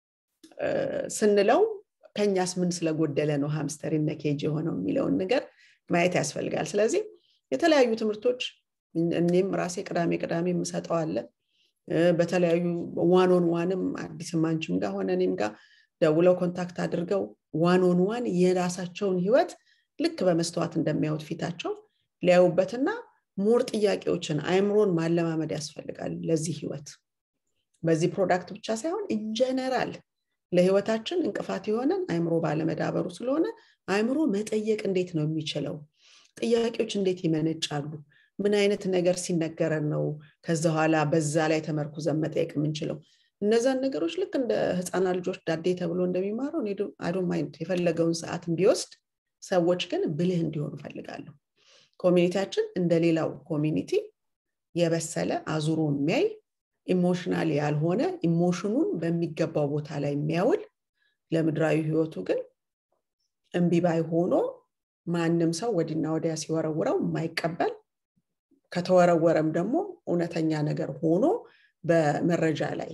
ስንለው ከኛስ ምን ስለጎደለ ነው ሃምስተር እና ኬጅ የሆነው የሚለውን ነገር ማየት ያስፈልጋል ስለዚህ የተለያዩ ትምህርቶች እኔም ራሴ ቅዳሜ ቅዳሜ መስጠው አለ በተለያዩ ዋን ኦን ዋንም አዲስ ማንችም ጋር ሆነ እኔም ጋር ደውለው ኮንታክት አድርገው ዋን ኦን ዋን የራሳቸውን ህይወት ልክ በመስተዋት እንደሚያዩት ፊታቸው ሊያዩበትና ሞር ጥያቄዎችን አይምሮን ማለማመድ ያስፈልጋል ለዚህ ህይወት በዚህ ፕሮዳክት ብቻ ሳይሆን ኢን ጀነራል ለህይወታችን እንቅፋት የሆነን አይምሮ ባለመዳበሩ ስለሆነ አይምሮ መጠየቅ እንዴት ነው የሚችለው ጥያቄዎች እንዴት ይመነጫሉ ምን አይነት ነገር ሲነገረን ነው ከዛ ኋላ በዛ ላይ ተመርኩዘን መጠየቅ የምንችለው እነዛን ነገሮች ልክ እንደ ህፃና ልጆች ዳዴ ተብሎ እንደሚማረው እኔ አይ ዶንት ማይንድ የፈለገውን ሰዓት እንዲወስድ ሰዎች ግን ብልህ እንዲሆኑ ፈልጋለሁ ኮሚኒቲያችን እንደሌላው ኮሚኒቲ የበሰለ አዙሮ የሚያይ ኢሞሽናል ያልሆነ ኢሞሽኑን በሚገባው ቦታ ላይ የሚያውል ለምድራዊ ህይወቱ ግን እንቢባይ ሆኖ ማንንም ሰው ወዲና ወዲያ ሲወረውረው የማይቀበል ከተወረወረም ደግሞ እውነተኛ ነገር ሆኖ በመረጃ ላይ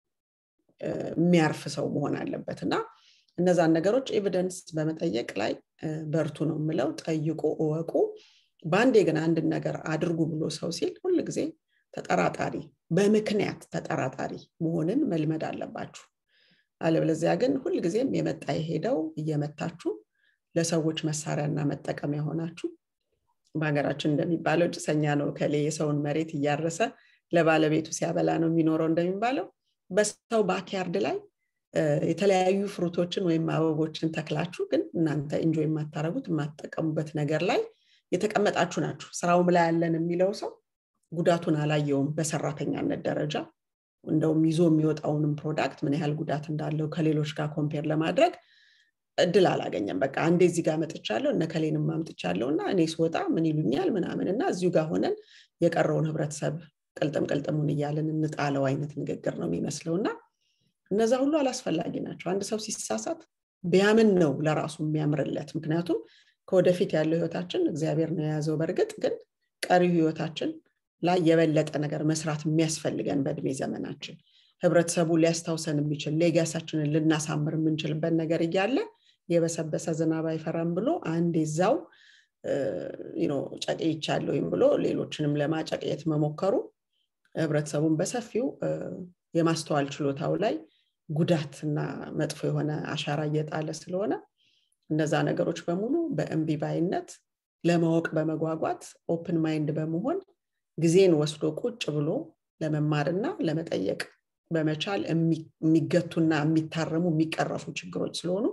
የሚያርፍ ሰው መሆን አለበትና እነዛን ነገሮች ኤቪደንስ በመጠየቅ ላይ በርቱ ነው የምለው ጠይቁ ወቁ ባንዴ ግን አንድ ነገር አድርጉ ብሎ ሰው ሲል ሁሉ ጊዜ ተጠራጣሪ በመክንያት ተጠራጣሪ መሆንን መልመድ አለባችሁ አለበለዚያ ግን ሁሉ ጊዜም የመጣ ይሄደው እየመታችሁ ለሰዎች መሳሪያና መጠቀሚያ ሆናችሁ በአገራችን እንደሚባለው ጭሰኛ ነው ከሌ የሰውን መሬት ያያረሰ ለባለቤቱ ሲያበላ ነው የሚኖረው እንደሚባለው በሰው ባክያርድ ላይ የተለያዩ ፍሩቶችን ወይም አበቦችን ተክላችሁ ግን እናንተ ኢንጆይ የማታረጉት የማትጠቀሙበት ነገር ላይ የተቀመጣችሁ ናችሁ ስራውም ላይ ያለን የሚለው ሰው ጉዳቱን አላየውም በሰራተኛነት ደረጃ እንደውም ይዞ የሚወጣውንም ፕሮዳክት ምን ያህል ጉዳት እንዳለው ከሌሎች ጋር ኮምፔር ለማድረግ እድል አላገኘም በቃ አንዴ እዚህ ጋር መጥቻለሁ እነ ከሌንም ማምጥቻለሁና እኔ ስወጣ ምን ይሉኛል ምናምንና እዚሁ ጋር ሆነን የቀረውን ህብረተሰብ ቀልጠም ቀልጠሙን ይያለን እንጣለው አይነት ንግግር ነው የሚመስለውና እነዛ ሁሉ አላስፈላጊ ናቸው አንድ ሰው ሲሳሳት ቢያምን ነው ለራሱ የሚያምርለት ምክንያቱም ከወደፊት ያለው ህይወታችን እግዚአብሔር ነው የያዘው በርግጥ ግን ቀሪ ህይወታችን ላይ የበለጠ ነገር መስራት የሚያስፈልገን በእድሜ ዘመናችን ህብረተሰቡ ሊያስታውሰን የሚችል ሌጋሳችንን ልናሳምር የምንችልበት ነገር ይያለ የበሰበሰ ዝናብ አይፈራም ብሎ አንድ እዛው you know ጫቄይቻለሁም ብሎ ሌሎችንም ለማጫቀየት መሞከሩ ህብረተሰቡን በሰፊው የማስተዋል ችሎታው ላይ ጉዳትና መጥፎ የሆነ አሻራ እየጣለ ስለሆነ እነዛ ነገሮች በሙሉ በእምቢባይነት ለማወቅ በመጓጓት ኦፕን ማይንድ በመሆን ጊዜን ወስዶ ቁጭ ብሎ ለመማርና ለመጠየቅ በመቻል የሚገቱና የሚታረሙ የሚቀረፉ ችግሮች ስለሆኑ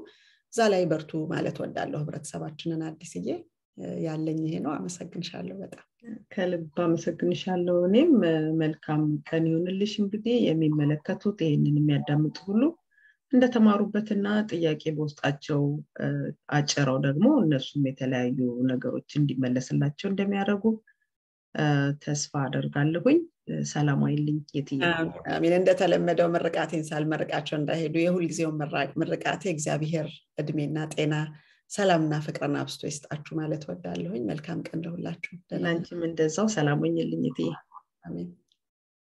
እዛ ላይ በርቱ ማለት ወዳለሁ ህብረተሰባችንን አዲስዬ ያለኝ ይሄ ነው አመሰግንሻለሁ በጣም ከልብ አመሰግንሻለሁ እኔም መልካም ቀን ይሁንልሽ እንግዲህ የሚመለከቱት ይሄንን የሚያዳምጡ ሁሉ እንደተማሩበትና ጥያቄ በውስጣቸው አጨረው ደግሞ እነሱም የተለያዩ ነገሮች እንዲመለስላቸው እንደሚያደርጉ ተስፋ አደርጋለሁኝ ሰላም አይልኝ የትዬ አሜን እንደተለመደው ምርቃቴን ሳልመርቃቸው እንዳይሄዱ የሁሉ ጊዜው ምርቃቴ እግዚአብሔር እድሜና ጤና ሰላምና ፍቅርና አብስቶ ይስጣችሁ ማለት ወዳለሁኝ መልካም ቀን ለሁላችሁ ለአንቺም እንደዛው ሰላም ሆኝልኝ የትዬ አሜን